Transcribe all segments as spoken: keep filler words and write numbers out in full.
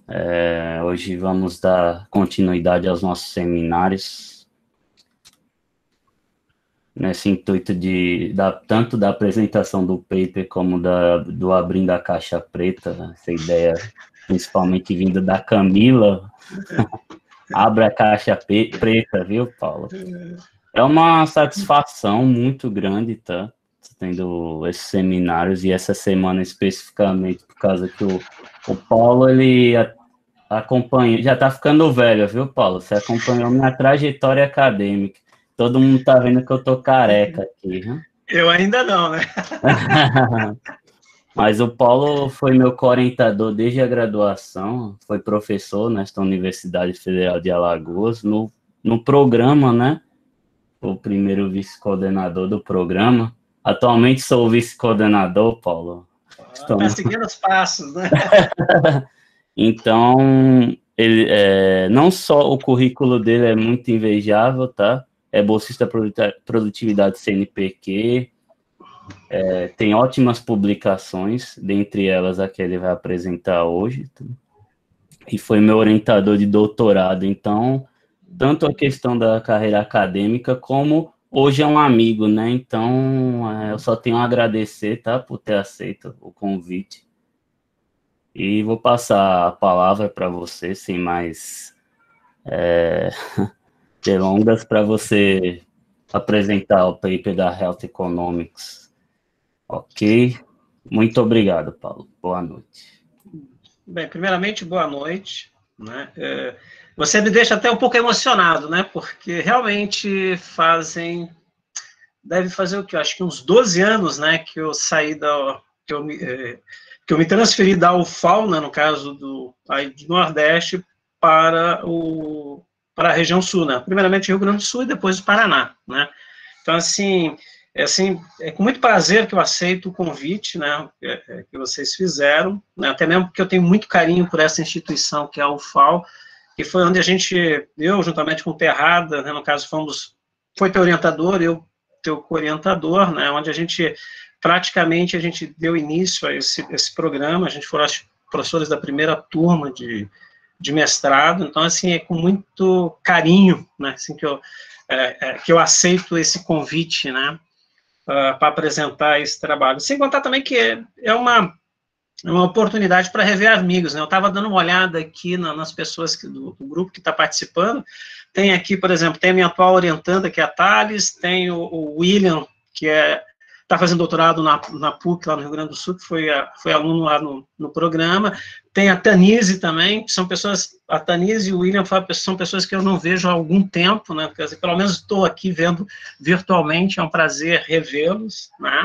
É, hoje vamos dar continuidade aos nossos seminários, nesse intuito de da, tanto da apresentação do paper como da, do abrindo a caixa preta, essa ideia principalmente vinda da Camila. Abre a caixa preta, viu, Paulo? É uma satisfação muito grande, tá? Tendo esses seminários, e essa semana especificamente, por causa que o, o Paulo, ele acompanha, já tá ficando velho, viu, Paulo? Você acompanhou minha trajetória acadêmica. Todo mundo tá vendo que eu tô careca aqui, né? Eu ainda não, né? Mas o Paulo foi meu co-orientador desde a graduação, foi professor nesta Universidade Federal de Alagoas, no, no programa, né? O primeiro vice-coordenador do programa. Atualmente sou o vice-coordenador, Paulo. Está ah, seguindo os passos, né? Então, ele, é, não só o currículo dele é muito invejável, tá? É bolsista produtividade C N P Q, é, tem ótimas publicações, dentre elas a que ele vai apresentar hoje, tá? E foi meu orientador de doutorado. Então, tanto a questão da carreira acadêmica, como hoje é um amigo, né? Então, é, eu só tenho a agradecer, tá? Por ter aceito o convite. E vou passar a palavra para você, sem mais é, delongas, para você apresentar o paper da Health Economics. Ok? Muito obrigado, Paulo. Boa noite. Bem, primeiramente, boa noite. Né? É, você me deixa até um pouco emocionado, né? Porque realmente fazem... Deve fazer o quê? Eu acho que uns doze anos, né? Que eu saí da... Que eu me, é, que eu me transferi da U F A L, né, no caso do, aí, do Nordeste, para, o, para a região Sul, né? Primeiramente Rio Grande do Sul e depois o Paraná, né? Então, assim, é, assim, é com muito prazer que eu aceito o convite, né, é, que vocês fizeram, né, até mesmo porque eu tenho muito carinho por essa instituição que é a U F A L, que foi onde a gente, eu, juntamente com o Terrada, né, no caso, fomos, foi teu orientador, eu, teu co-orientador, né, onde a gente... praticamente a gente deu início a esse, esse programa, a gente foi os professores da primeira turma de, de mestrado, então, assim, é com muito carinho, né, assim, que eu, é, é, que eu aceito esse convite, né, uh, para apresentar esse trabalho. Sem contar também que é, é uma, uma oportunidade para rever amigos, né, eu estava dando uma olhada aqui na, nas pessoas que, do, do grupo que está participando, tem aqui, por exemplo, tem a minha atual orientanda, que é a Thales, tem o, o William, que é está fazendo doutorado na, na P U C, lá no Rio Grande do Sul, que foi, foi aluno lá no, no programa, tem a Tanise também, que são pessoas, a Tanise e o William são pessoas que eu não vejo há algum tempo, né, quer dizer, pelo menos estou aqui vendo virtualmente, é um prazer revê-los, né.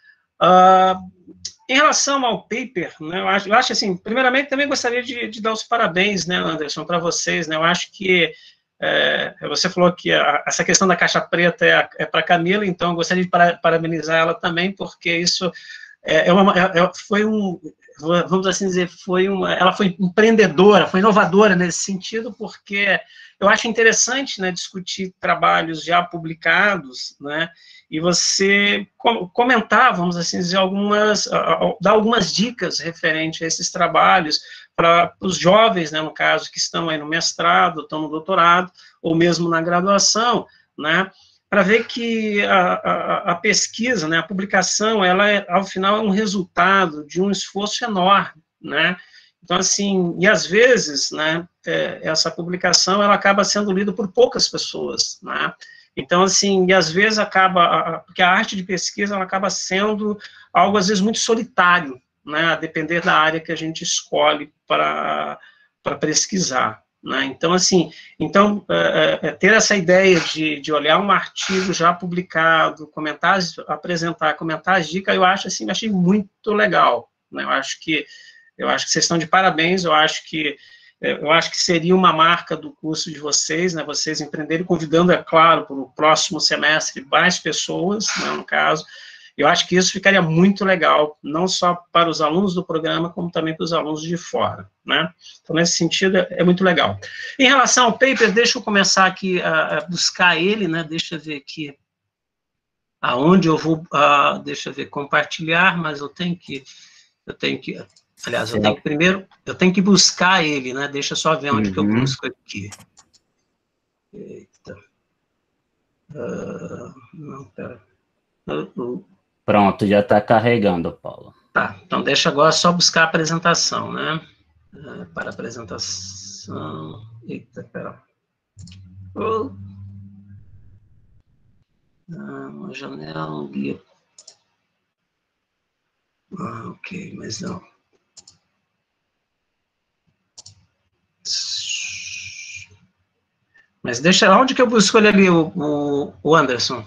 Uh, em relação ao paper, né, eu acho, eu acho assim, primeiramente também gostaria de, de dar os parabéns, né, Anderson, para vocês, né, eu acho que É, você falou que a, essa questão da caixa preta é, é para a Camila, então eu gostaria de para, parabenizar ela também, porque isso é, é uma, é, foi um, vamos assim dizer, foi uma, ela foi empreendedora, foi inovadora nesse sentido, porque eu acho interessante, né, discutir trabalhos já publicados, né, e você comentar, vamos assim dizer, algumas, dar algumas dicas referentes a esses trabalhos, para os jovens, né, no caso, que estão aí no mestrado, estão no doutorado, ou mesmo na graduação, né, para ver que a, a, a pesquisa, né, a publicação, ela, é, ao final, é um resultado de um esforço enorme, né, então, assim, e às vezes, né, é, essa publicação, ela acaba sendo lida por poucas pessoas, né, então, assim, e às vezes acaba, porque a arte de pesquisa, ela acaba sendo algo, às vezes, muito solitário, né, a depender da área que a gente escolhe para pesquisar, né, então, assim, então, é, é, ter essa ideia de, de olhar um artigo já publicado, comentar, apresentar, comentar as dicas, eu acho, assim, eu achei muito legal, né, eu acho que, eu acho que vocês estão de parabéns, eu acho que, eu acho que seria uma marca do curso de vocês, né, vocês empreenderem, convidando, é claro, para o próximo semestre, mais pessoas, né, no caso. Eu acho que isso ficaria muito legal, não só para os alunos do programa, como também para os alunos de fora, né? Então, nesse sentido, é muito legal. Em relação ao paper, deixa eu começar aqui a, a buscar ele, né? Deixa eu ver aqui aonde eu vou, uh, deixa eu ver, compartilhar, mas eu tenho que, eu tenho que Aliás, eu tenho que primeiro, eu tenho que buscar ele, né? Deixa eu só ver onde uhum. que eu busco aqui. Eita. Uh, não, pera. Uh, uh. Pronto, já está carregando, Paulo. Tá, então deixa agora só buscar a apresentação, né? Uh, para a apresentação... Eita, pera. Uh. Ah, uma janela, um guia. Ah, ok, mas não. Mas deixa, onde que eu busco ali o, o, o Anderson?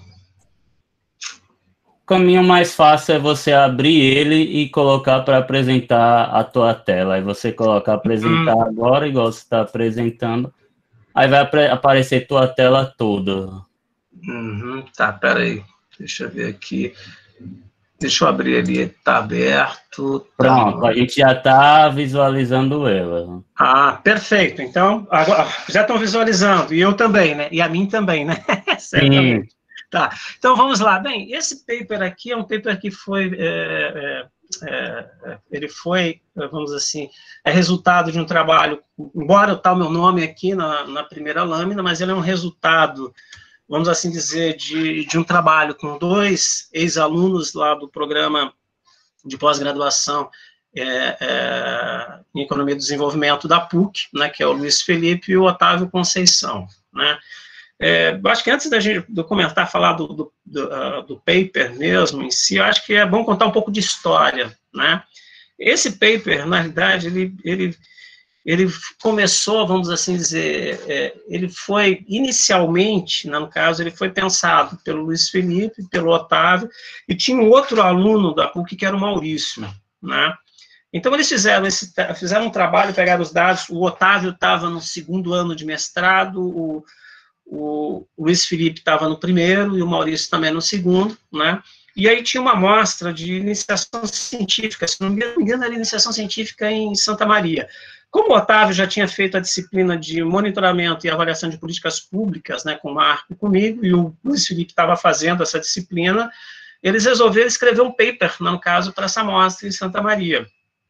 O caminho mais fácil é você abrir ele e colocar para apresentar a tua tela. Aí você coloca apresentar hum. agora, igual você está apresentando. Aí vai aparecer tua tela toda. Uhum, tá, peraí. Deixa eu ver aqui. Deixa eu abrir ali, tá aberto. Pronto, tá... a gente já está visualizando ela. Ah, perfeito. Então, agora, já estão visualizando. E eu também, né? E a mim também, né? Certamente. Sim. Tá, então vamos lá. Bem, esse paper aqui é um paper que foi, é, é, é, ele foi, vamos assim, é resultado de um trabalho, embora está o meu nome aqui na, na primeira lâmina, mas ele é um resultado, vamos assim dizer, de, de um trabalho com dois ex-alunos lá do programa de pós-graduação é, é, em Economia e Desenvolvimento da P U C, né, que é o Luiz Felipe e o Otávio Conceição, né. É, acho que antes da gente do comentar, falar do, do, do, uh, do paper mesmo em si, eu acho que é bom contar um pouco de história, né? Esse paper, na realidade, ele, ele, ele começou, vamos assim dizer, é, ele foi inicialmente, né, no caso, ele foi pensado pelo Luiz Felipe, pelo Otávio, e tinha um outro aluno da P U C que era o Maurício, né? Então, eles fizeram, esse, fizeram um trabalho, pegaram os dados, o Otávio estava no segundo ano de mestrado, o O Luiz Felipe estava no primeiro e o Maurício também no segundo, né? E aí tinha uma amostra de iniciação científica, se não me engano, era iniciação científica em Santa Maria. Como o Otávio já tinha feito a disciplina de monitoramento e avaliação de políticas públicas, né, com o Marco e comigo, e o Luiz Felipe estava fazendo essa disciplina, eles resolveram escrever um paper, no caso, para essa amostra em Santa Maria,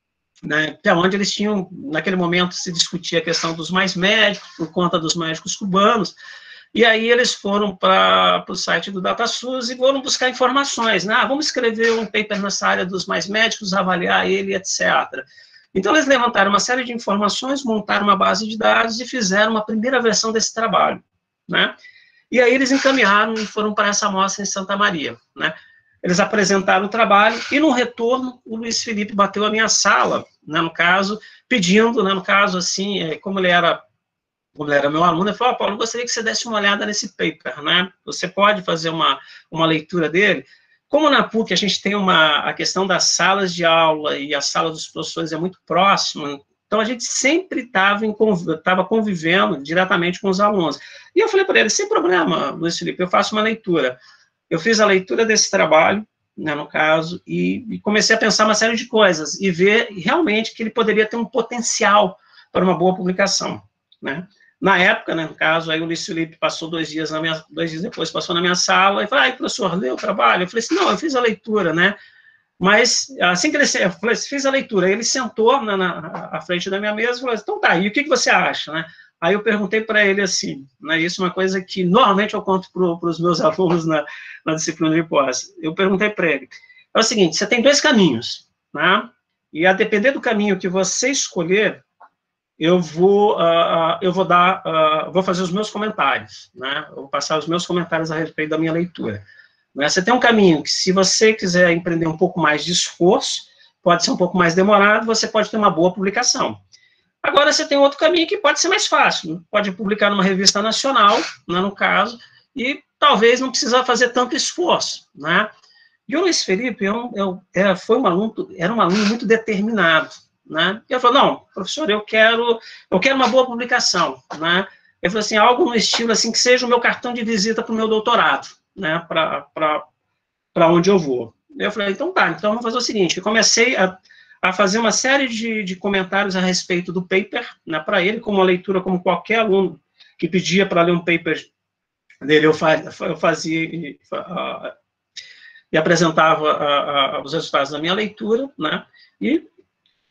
né, que é onde eles tinham, naquele momento, se discutia a questão dos mais médicos, por conta dos médicos cubanos. E aí eles foram para o site do DataSUS e foram buscar informações, né? Ah, vamos escrever um paper nessa área dos mais médicos, avaliar ele, etcétera. Então, eles levantaram uma série de informações, montaram uma base de dados e fizeram uma primeira versão desse trabalho, né? E aí eles encaminharam e foram para essa amostra em Santa Maria, né? Eles apresentaram o trabalho e, no retorno, o Luiz Felipe bateu a minha sala, né, no caso, pedindo, né, no caso, assim, como ele era... como ele era meu aluno, ele falou, oh, Paulo, eu gostaria que você desse uma olhada nesse paper, né? Você pode fazer uma, uma leitura dele? Como na P U C a gente tem uma, a questão das salas de aula e a sala dos professores é muito próxima, então a gente sempre estava convivendo diretamente com os alunos. E eu falei para ele, sem problema, Luiz Felipe, eu faço uma leitura. Eu fiz a leitura desse trabalho, né, no caso, e, e comecei a pensar uma série de coisas, e ver realmente que ele poderia ter um potencial para uma boa publicação, né? Na época, né, no caso, aí o Luiz Felipe passou dois dias, na minha, dois dias depois, passou na minha sala, e falou, ai, professor, leu o trabalho? Eu falei assim, não, eu fiz a leitura, né, mas, assim que ele, eu falei, fiz a leitura, ele sentou na, na à frente da minha mesa e falou, então tá, e o que, que você acha, né? Aí eu perguntei para ele assim, né, isso é uma coisa que normalmente eu conto para os meus alunos na, na disciplina de pós, eu perguntei para ele, é o seguinte, você tem dois caminhos, né, e a depender do caminho que você escolher, eu vou, uh, eu vou dar, uh, vou fazer os meus comentários, né? Eu vou passar os meus comentários a respeito da minha leitura. Né? Você tem um caminho que, se você quiser empreender um pouco mais de esforço, pode ser um pouco mais demorado, você pode ter uma boa publicação. Agora, você tem outro caminho que pode ser mais fácil, pode publicar numa revista nacional, né, no caso, e talvez não precisar fazer tanto esforço, né? E o Luiz Felipe eu, eu, era, foi um aluno, era um aluno muito determinado, né? E eu falei, não, professor, eu quero, eu quero uma boa publicação, né? Ele falou assim, algo no estilo assim, que seja o meu cartão de visita para o meu doutorado, né? Para onde eu vou. Eu falei, então tá, então vamos fazer o seguinte, eu comecei a, a fazer uma série de, de comentários a respeito do paper, né, para ele, como uma leitura, como qualquer aluno que pedia para ler um paper dele, eu, faz, eu fazia e, uh, e apresentava uh, uh, os resultados da minha leitura, né? E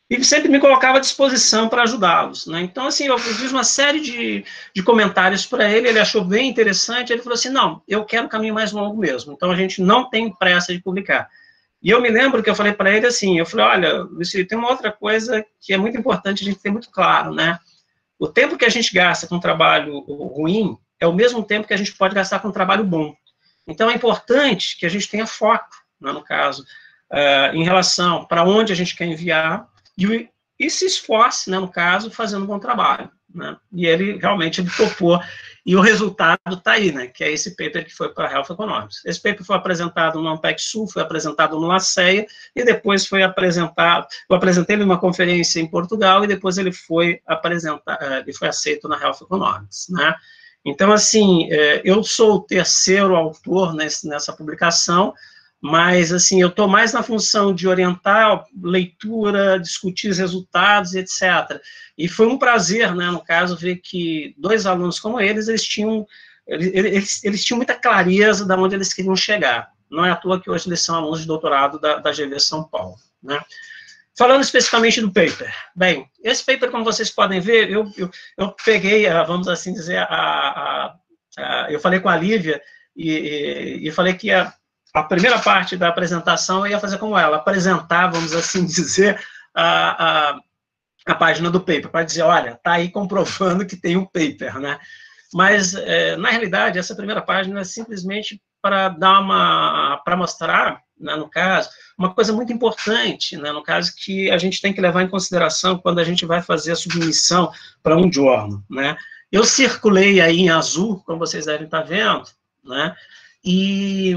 e sempre me colocava à disposição para ajudá-los, né? Então, assim, eu fiz uma série de, de comentários para ele, ele achou bem interessante, ele falou assim, não, eu quero um caminho mais longo mesmo, então a gente não tem pressa de publicar. E eu me lembro que eu falei para ele assim, eu falei, olha, Luiz Felipe, tem uma outra coisa que é muito importante a gente ter muito claro, né? O tempo que a gente gasta com um trabalho ruim é o mesmo tempo que a gente pode gastar com um trabalho bom. Então, é importante que a gente tenha foco, né, no caso, uh, em relação para onde a gente quer enviar, e, e se esforce, né, no caso, fazendo um bom trabalho, né? E ele realmente ele topou, e o resultado está aí, né, que é esse paper que foi para a Health Economics. Esse paper foi apresentado no ANPEC Sul, foi apresentado no LACEIA, e depois foi apresentado, eu apresentei ele numa conferência em Portugal, e depois ele foi apresentado, ele foi aceito na Health Economics, né? Então, assim, eu sou o terceiro autor nesse, nessa publicação, mas, assim, eu estou mais na função de orientar leitura, discutir os resultados, etcétera. E foi um prazer, né, no caso, ver que dois alunos como eles, eles tinham, eles, eles tinham muita clareza de onde eles queriam chegar. Não é à toa que hoje eles são alunos de doutorado da, da G V São Paulo, né? Falando especificamente do paper, bem, esse paper, como vocês podem ver, eu, eu, eu peguei, vamos assim dizer, a, a, a, eu falei com a Lívia, e, e, e falei que a, a primeira parte da apresentação eu ia fazer como ela, apresentar, vamos assim dizer, a, a, a página do paper, para dizer, olha, está aí comprovando que tem um paper, né? Mas, é, na realidade, essa primeira página é simplesmente para dar uma, para mostrar, né, no caso, uma coisa muito importante, né, no caso, que a gente tem que levar em consideração quando a gente vai fazer a submissão para um journal, né? Eu circulei aí em azul, como vocês devem estar vendo, né, e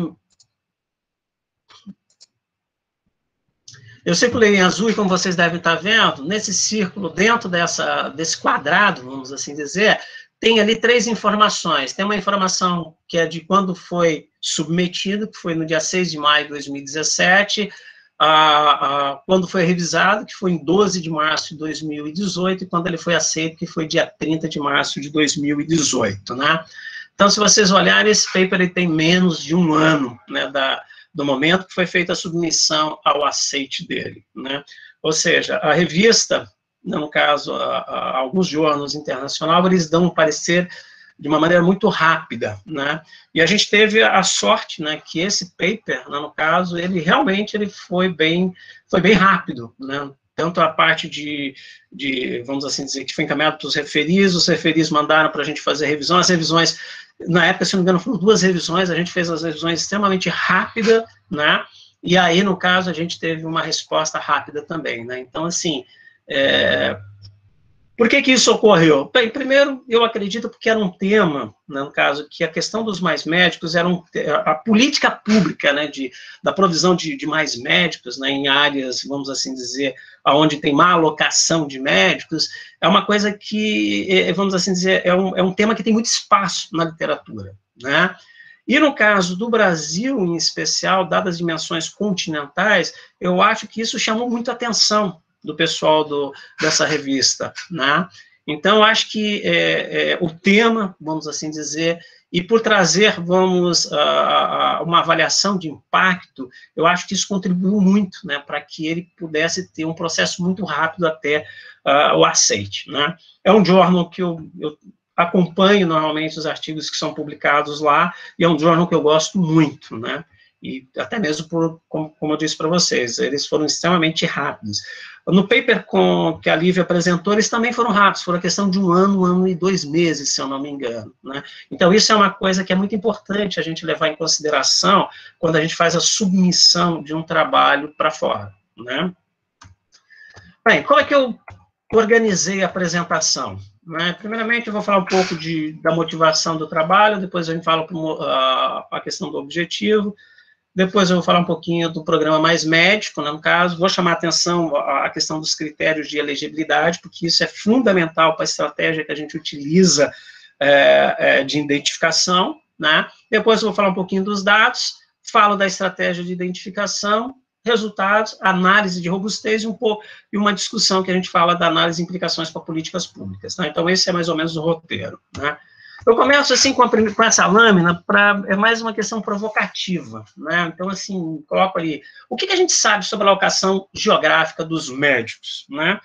eu circulei em azul, e como vocês devem estar vendo, nesse círculo, dentro dessa, desse quadrado, vamos assim dizer, tem ali três informações. Tem uma informação que é de quando foi submetido, que foi no dia seis de maio de dois mil e dezessete, a, a, quando foi revisado, que foi em doze de março de dois mil e dezoito, e quando ele foi aceito, que foi dia trinta de março de dois mil e dezoito, né? Então, se vocês olharem, esse paper ele tem menos de um ano, né, da, do momento que foi feita a submissão ao aceite dele, né? Ou seja, a revista, no caso, a, a, alguns jornais internacionais, eles dão um parecer de uma maneira muito rápida, né? E a gente teve a sorte, né, que esse paper, né, no caso, ele realmente ele foi bem, foi bem rápido, né? Tanto a parte de, de, vamos assim dizer, que foi encaminhado para os referis, os referis mandaram para a gente fazer revisão, as revisões, na época, se não me engano, foram duas revisões, a gente fez as revisões extremamente rápida, né? E aí, no caso, a gente teve uma resposta rápida também, né? Então, assim, É, por que que isso ocorreu? Bem, primeiro, eu acredito porque era um tema, né, no caso, que a questão dos mais médicos era um, a política pública, né, de, da provisão de, de mais médicos, né, em áreas, vamos assim dizer, onde tem má alocação de médicos, é uma coisa que, vamos assim dizer, é um, é um tema que tem muito espaço na literatura, né? E no caso do Brasil, em especial, dadas as dimensões continentais, eu acho que isso chamou muito a atenção do pessoal do, dessa revista, né? Então, acho que é, é, o tema, vamos assim dizer, e por trazer, vamos, a, a, uma avaliação de impacto, eu acho que isso contribuiu muito, né, para que ele pudesse ter um processo muito rápido até uh, o aceite, né? É um jornal que eu, eu acompanho normalmente os artigos que são publicados lá, e é um jornal que eu gosto muito, né? E até mesmo, por, como, como eu disse para vocês, eles foram extremamente rápidos. No paper com, que a Lívia apresentou, eles também foram rápidos, foram a questão de um ano, um ano e dois meses, se eu não me engano, né? Então, isso é uma coisa que é muito importante a gente levar em consideração quando a gente faz a submissão de um trabalho para fora, né? Bem, como é que eu organizei a apresentação? Né? Primeiramente, eu vou falar um pouco de, da motivação do trabalho, depois a gente fala a, a questão do objetivo, depois eu vou falar um pouquinho do programa mais médico, né, no caso, vou chamar a atenção a questão dos critérios de elegibilidade, porque isso é fundamental para a estratégia que a gente utiliza é, é, de identificação, né? Depois eu vou falar um pouquinho dos dados, falo da estratégia de identificação, resultados, análise de robustez e um pouco e uma discussão que a gente fala da análise de implicações para políticas públicas, né? Então, esse é mais ou menos o roteiro, né? Eu começo, assim, com, a, com essa lâmina, pra, é mais uma questão provocativa, né? Então, assim, coloco ali, o que, que a gente sabe sobre a alocação geográfica dos médicos, né?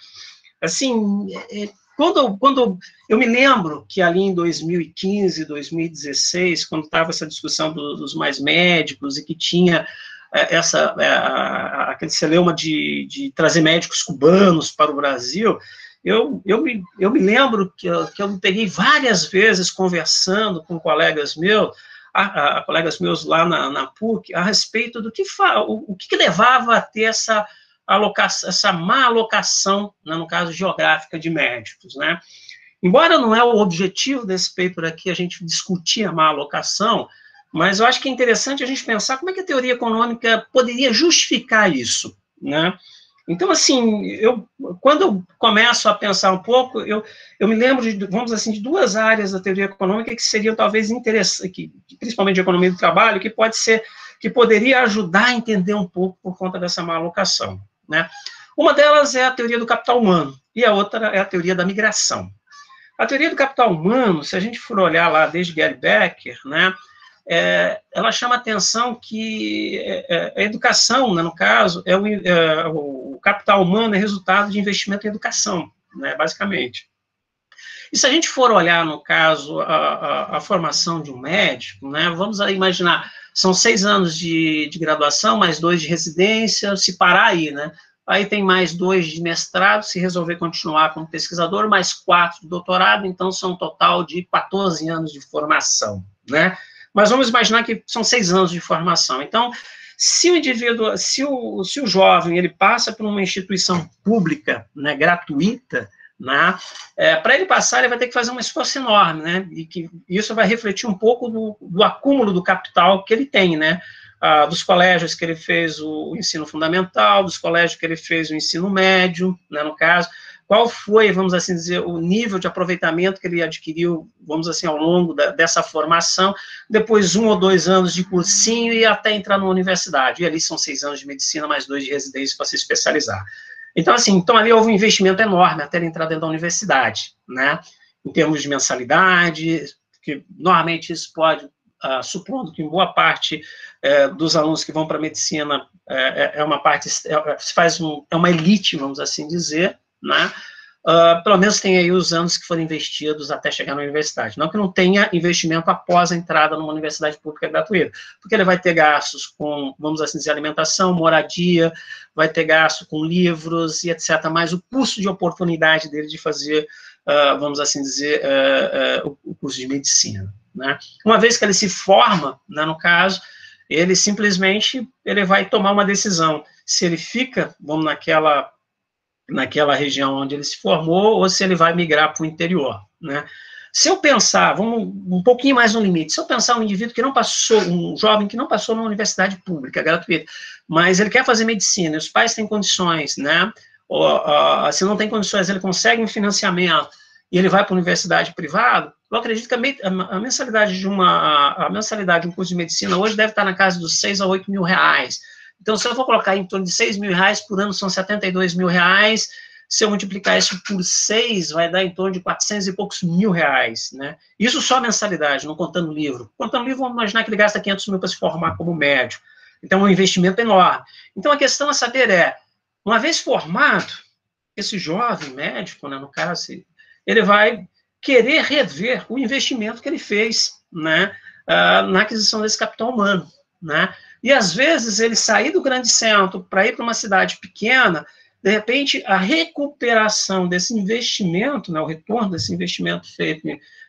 Assim, é, quando, quando eu me lembro que ali em dois mil e quinze, dois mil e dezesseis, quando estava essa discussão do, dos mais médicos e que tinha é, essa, é, aquele celeuma de, de trazer médicos cubanos para o Brasil, eu, eu, me, eu me lembro que eu, que eu me peguei várias vezes conversando com colegas meus, a, a, colegas meus lá na, na P U C, a respeito do que, fa, o, o que levava a ter essa, alocação, essa má alocação, né, no caso geográfica de médicos, né? Embora não é o objetivo desse paper aqui a gente discutir a má alocação, mas eu acho que é interessante a gente pensar como é que a teoria econômica poderia justificar isso, né? Então, assim, eu, quando eu começo a pensar um pouco, eu, eu me lembro, de, vamos assim, de duas áreas da teoria econômica que seriam talvez interessantes, que, principalmente de economia do trabalho, que pode ser, que poderia ajudar a entender um pouco por conta dessa má alocação, né? Uma delas é a teoria do capital humano, e a outra é a teoria da migração. A teoria do capital humano, se a gente for olhar lá desde Gary Becker, né, é, ela chama a atenção que é, a educação, né, no caso, é o, é, o capital humano é resultado de investimento em educação, né, basicamente. E se a gente for olhar, no caso, a, a, a formação de um médico, né, vamos imaginar, são seis anos de, de graduação, mais dois de residência, se parar aí, né, aí tem mais dois de mestrado, se resolver continuar como pesquisador, mais quatro de doutorado, então são um total de quatorze anos de formação, né? Mas vamos imaginar que são seis anos de formação. Então, se o indivíduo, se o, se o jovem, ele passa por uma instituição pública, né, gratuita, né, é, para ele passar, ele vai ter que fazer um esforço enorme, né, e que isso vai refletir um pouco do, do acúmulo do capital que ele tem, né, ah, dos colégios que ele fez o, o ensino fundamental, dos colégios que ele fez o ensino médio, né, no caso, qual foi, vamos assim dizer, o nível de aproveitamento que ele adquiriu, vamos assim, ao longo da, dessa formação, depois um ou dois anos de cursinho e até entrar numa universidade, e ali são seis anos de medicina, mais dois de residência para se especializar. Então, assim, então ali houve um investimento enorme até ele entrar dentro da universidade, né, em termos de mensalidade, que normalmente isso pode, uh, supondo que em boa parte uh, dos alunos que vão para a medicina uh, é uma parte, é, se faz um, é uma elite, vamos assim dizer, né? Uh, pelo menos tem aí os anos que foram investidos até chegar na universidade. Não que não tenha investimento após a entrada numa universidade pública gratuita, porque ele vai ter gastos com, vamos assim dizer, alimentação, moradia, vai ter gasto com livros e etcétera, mas o custo de oportunidade dele de fazer, uh, vamos assim dizer, uh, uh, o curso de medicina, né? Uma vez que ele se forma, né, no caso, ele simplesmente ele vai tomar uma decisão, se ele fica, vamos naquela naquela região onde ele se formou, ou se ele vai migrar para o interior, né? Se eu pensar, vamos um pouquinho mais no limite, se eu pensar um indivíduo que não passou, um jovem que não passou numa universidade pública, gratuita, mas ele quer fazer medicina, e os pais têm condições, né? Ou, uh, se não tem condições, ele consegue um financiamento, e ele vai para a universidade privada, eu acredito que a, a mensalidade de uma, a mensalidade de um curso de medicina hoje deve estar na casa dos seis a oito mil reais. Então, se eu for colocar em torno de seis mil reais por ano, são setenta e dois mil reais, se eu multiplicar isso por seis, vai dar em torno de quatrocentos e poucos mil reais, né? Isso só mensalidade, não contando livro. Contando livro, vamos imaginar que ele gasta quinhentos mil para se formar como médico. Então, é um investimento enorme. Então, a questão a saber é, uma vez formado, esse jovem médico, né, no caso, ele vai querer rever o investimento que ele fez, né, na aquisição desse capital humano, né? E, às vezes, ele sair do grande centro para ir para uma cidade pequena, de repente, a recuperação desse investimento, né, o retorno desse investimento feito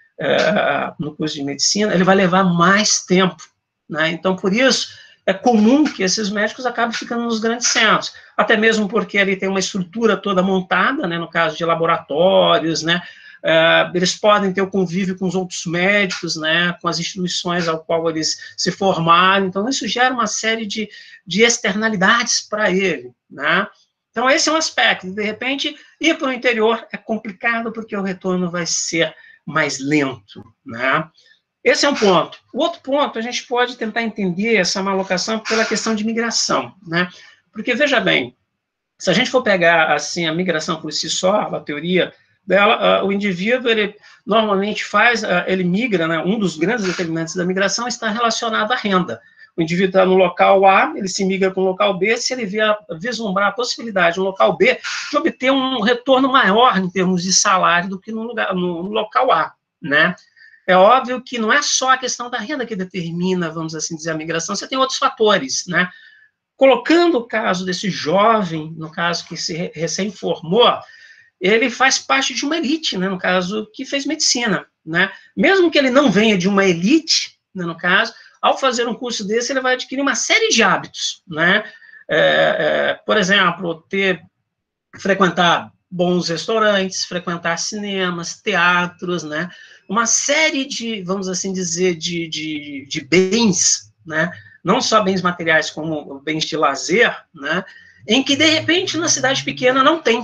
é, no curso de medicina, ele vai levar mais tempo, né? Então, por isso, é comum que esses médicos acabem ficando nos grandes centros, até mesmo porque ali tem uma estrutura toda montada, né, no caso de laboratórios, né? Uh, eles podem ter o convívio com os outros médicos, né, com as instituições ao qual eles se formaram, então isso gera uma série de, de externalidades para ele, né. Então esse é um aspecto, de repente, ir para o interior é complicado porque o retorno vai ser mais lento, né. Esse é um ponto. O outro ponto, a gente pode tentar entender essa malocação pela questão de migração, né, porque, veja bem, se a gente for pegar, assim, a migração por si só, a teoria dela, uh, o indivíduo, ele normalmente faz, uh, ele migra, né, um dos grandes determinantes da migração está relacionado à renda. O indivíduo está no local A, ele se migra para o local B, se ele vier vislumbrar a possibilidade no local B de obter um retorno maior em termos de salário do que no, lugar, no, no local A, né? É óbvio que não é só a questão da renda que determina, vamos assim dizer, a migração, você tem outros fatores, né? Colocando o caso desse jovem, no caso que se recém-formou, ele faz parte de uma elite, né, no caso, que fez medicina, né? Mesmo que ele não venha de uma elite, né, no caso, ao fazer um curso desse, ele vai adquirir uma série de hábitos, né? É, é, por exemplo, ter, frequentar bons restaurantes, frequentar cinemas, teatros, né? Uma série de, vamos assim dizer, de, de, de bens, né? Não só bens materiais, como bens de lazer, né? Em que, de repente, na cidade pequena não tem,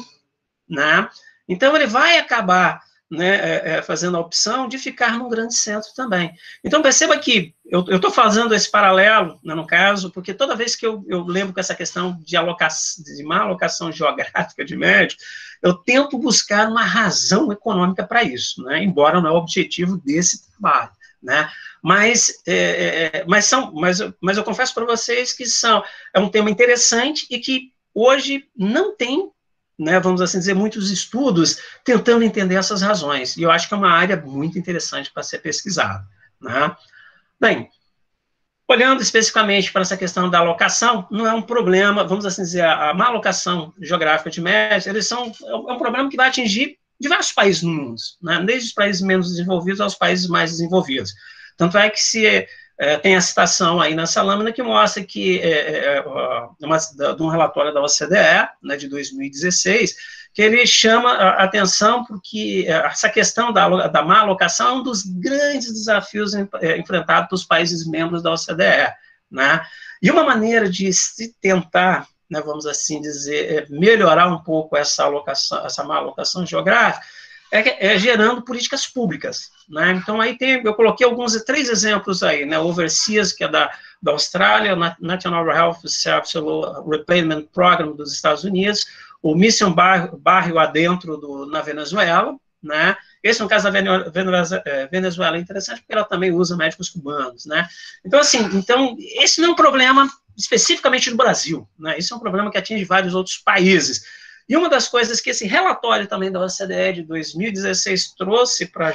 né? Então, ele vai acabar, né, é, é, fazendo a opção de ficar num grande centro também. Então, perceba que eu estou fazendo esse paralelo, né, no caso, porque toda vez que eu, eu lembro com essa questão de, alocação, de má alocação geográfica de médico, eu tento buscar uma razão econômica para isso, né, embora não é o objetivo desse trabalho, né? Mas, é, é, mas, são, mas, mas eu confesso para vocês que são, é um tema interessante e que hoje não tem, né, vamos assim dizer, muitos estudos tentando entender essas razões. E eu acho que é uma área muito interessante para ser pesquisada, né? Bem, olhando especificamente para essa questão da alocação, não é um problema, vamos assim dizer, a má alocação geográfica de médicos, eles são, é um problema que vai atingir diversos países no mundo, né? Desde os países menos desenvolvidos aos países mais desenvolvidos. Tanto é que se é, tem a citação aí nessa lâmina que mostra que, é, é, uma, de um relatório da O C D E, né, de dois mil e dezesseis, que ele chama a atenção porque essa questão da, da má alocação é um dos grandes desafios enfrentados pelos países membros da O C D E, né? E uma maneira de se tentar, né, vamos assim dizer, melhorar um pouco essa alocação, essa má alocação geográfica, é, é gerando políticas públicas, né? Então, aí tem, eu coloquei alguns, três exemplos aí, né? O Overseas, que é da, da Austrália, o National Health Service Repayment Program dos Estados Unidos, o Mission Barrio Adentro do, na Venezuela, né? Esse, no caso da Venezuela, é interessante porque ela também usa médicos cubanos, né? Então, assim, então, esse não é um problema especificamente do Brasil, né? Isso é um problema que atinge vários outros países. E uma das coisas que esse relatório também da O C D E de dois mil e dezesseis trouxe pra,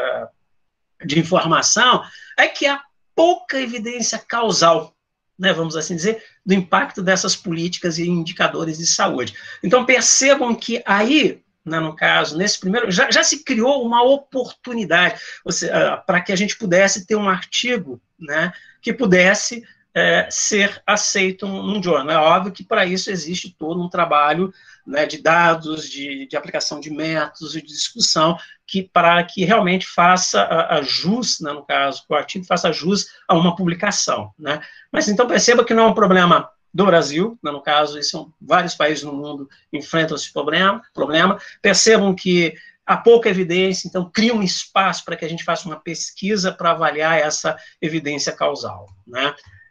uh, de informação é que há pouca evidência causal, né, vamos assim dizer, do impacto dessas políticas e indicadores de saúde. Então, percebam que aí, né, no caso, nesse primeiro, já, já se criou uma oportunidade uh, para que a gente pudesse ter um artigo, né, que pudesse uh, ser aceito num jornal. É óbvio que para isso existe todo um trabalho, né, de dados, de, de aplicação de métodos e de discussão, que, para que realmente faça a, a jus, né, no caso, o artigo faça jus a uma publicação, né? Mas então perceba que não é um problema do Brasil, né, no caso, são vários países no mundo enfrentam esse problema, problema. Percebam que há pouca evidência, então cria um espaço para que a gente faça uma pesquisa para avaliar essa evidência causal, né?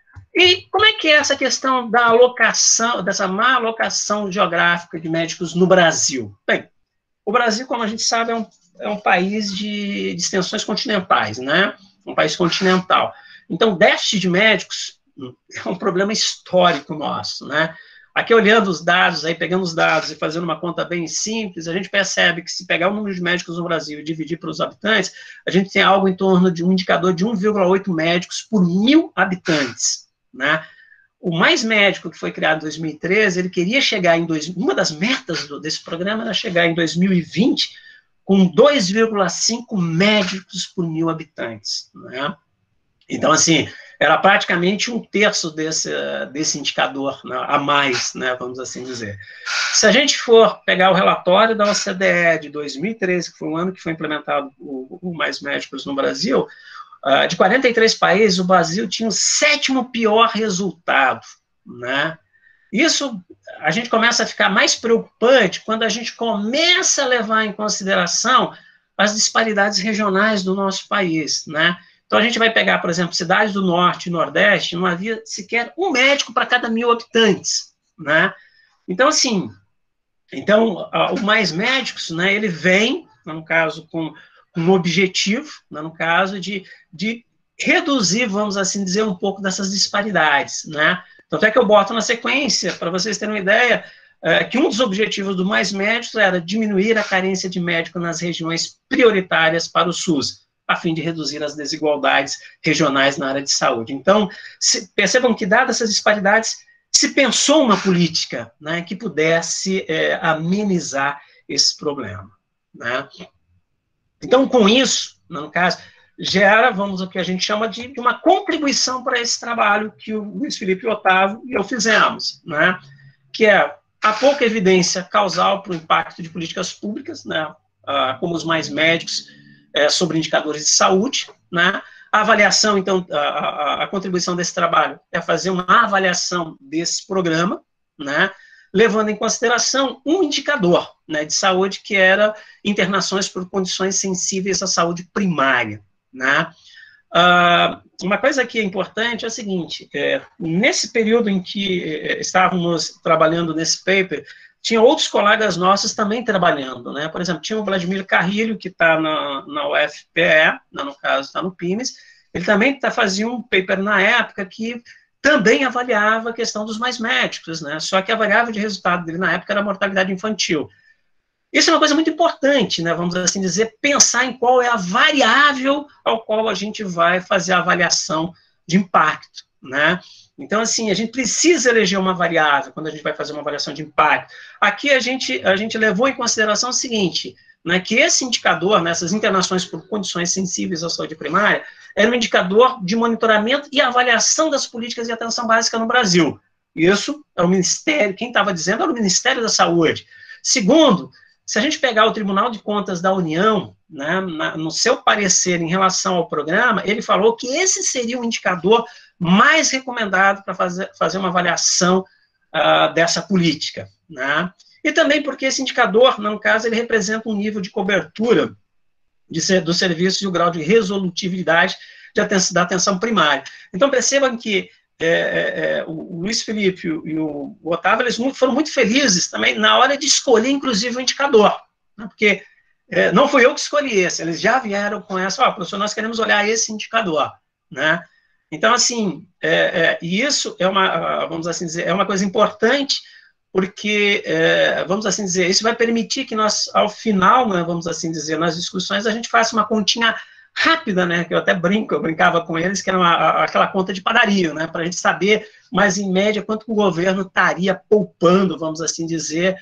E como é que é essa questão da alocação, dessa má alocação geográfica de médicos no Brasil? Bem, o Brasil, como a gente sabe, é um, é um país de, de extensões continentais, né? Um país continental. Então, déficit de médicos é um problema histórico nosso, né? Aqui, olhando os dados, aí, pegando os dados e fazendo uma conta bem simples, a gente percebe que se pegar o número de médicos no Brasil e dividir pelos habitantes, a gente tem algo em torno de um indicador de um vírgula oito médicos por mil habitantes. Né? O Mais Médico, que foi criado em dois mil e treze, ele queria chegar em... Dois, uma das metas do, desse programa era chegar em dois mil e vinte com dois vírgula cinco médicos por mil habitantes. Né? Então, assim, era praticamente um terço desse, desse indicador, né, a mais, né, vamos assim dizer. Se a gente for pegar o relatório da O C D E de dois mil e treze, que foi o ano que foi implementado o, o Mais Médicos no Brasil, Uh, de quarenta e três países, o Brasil tinha o sétimo pior resultado, né? Isso, a gente começa a ficar mais preocupante quando a gente começa a levar em consideração as disparidades regionais do nosso país, né? Então, a gente vai pegar, por exemplo, cidades do Norte e Nordeste, não havia sequer um médico para cada mil habitantes, né? Então, assim, então, uh, o Mais Médicos, né, ele vem no caso, com um objetivo, no caso, de, de reduzir, vamos assim dizer, um pouco dessas disparidades, né? Tanto é que eu boto na sequência, para vocês terem uma ideia, é, que um dos objetivos do Mais Médicos era diminuir a carência de médico nas regiões prioritárias para o SUS, a fim de reduzir as desigualdades regionais na área de saúde. Então, se, percebam que, dadas essas disparidades, se pensou uma política, né, que pudesse é, amenizar esse problema, né? Então, com isso, no caso, gera, vamos, o que a gente chama de, de uma contribuição para esse trabalho que o Luiz Felipe Otávio e eu fizemos, né, que é a pouca evidência causal para o impacto de políticas públicas, né, ah, como os Mais Médicos, é, sobre indicadores de saúde, né, a avaliação, então, a, a, a contribuição desse trabalho é fazer uma avaliação desse programa, né, levando em consideração um indicador, né, de saúde, que era internações por condições sensíveis à saúde primária, né. Uh, uma coisa que é importante é o seguinte, é, nesse período em que é, estávamos trabalhando nesse paper, tinha outros colegas nossos também trabalhando, né, por exemplo, tinha o Vladimir Carrilho, que está na, na U F P E, né, no caso está no PIMES, ele também tá, fazia um paper na época que também avaliava a questão dos mais médicos, né, só que a variável de resultado dele na época era a mortalidade infantil. Isso é uma coisa muito importante, né, vamos assim dizer, pensar em qual é a variável ao qual a gente vai fazer a avaliação de impacto, né. Então, assim, a gente precisa eleger uma variável quando a gente vai fazer uma avaliação de impacto. Aqui a gente, a gente levou em consideração o seguinte, né, que esse indicador, nessas né, internações por condições sensíveis à saúde primária, era um indicador de monitoramento e avaliação das políticas de atenção básica no Brasil. Isso é o Ministério, quem estava dizendo era o Ministério da Saúde. Segundo, se a gente pegar o Tribunal de Contas da União, né, na, no seu parecer em relação ao programa, ele falou que esse seria o indicador mais recomendado para fazer, fazer uma avaliação uh, dessa política, né? E também porque esse indicador, no caso, ele representa um nível de cobertura de ser, do serviço e o grau de resolutividade de atenção, da atenção primária. Então, percebam que é, é, o Luiz Felipe e o Otávio, eles foram muito felizes também na hora de escolher, inclusive, o indicador, né? Porque é, não fui eu que escolhi esse, eles já vieram com essa, ó, professor, nós queremos olhar esse indicador, né? Então, assim, é, é, e isso é uma, vamos assim dizer, é uma coisa importante, porque, é, vamos assim dizer, isso vai permitir que nós, ao final, né, vamos assim dizer, nas discussões, a gente faça uma continha rápida, né, que eu até brinco, eu brincava com eles, que era uma, aquela conta de padaria, né, para a gente saber, mas em média, quanto o governo estaria poupando, vamos assim dizer,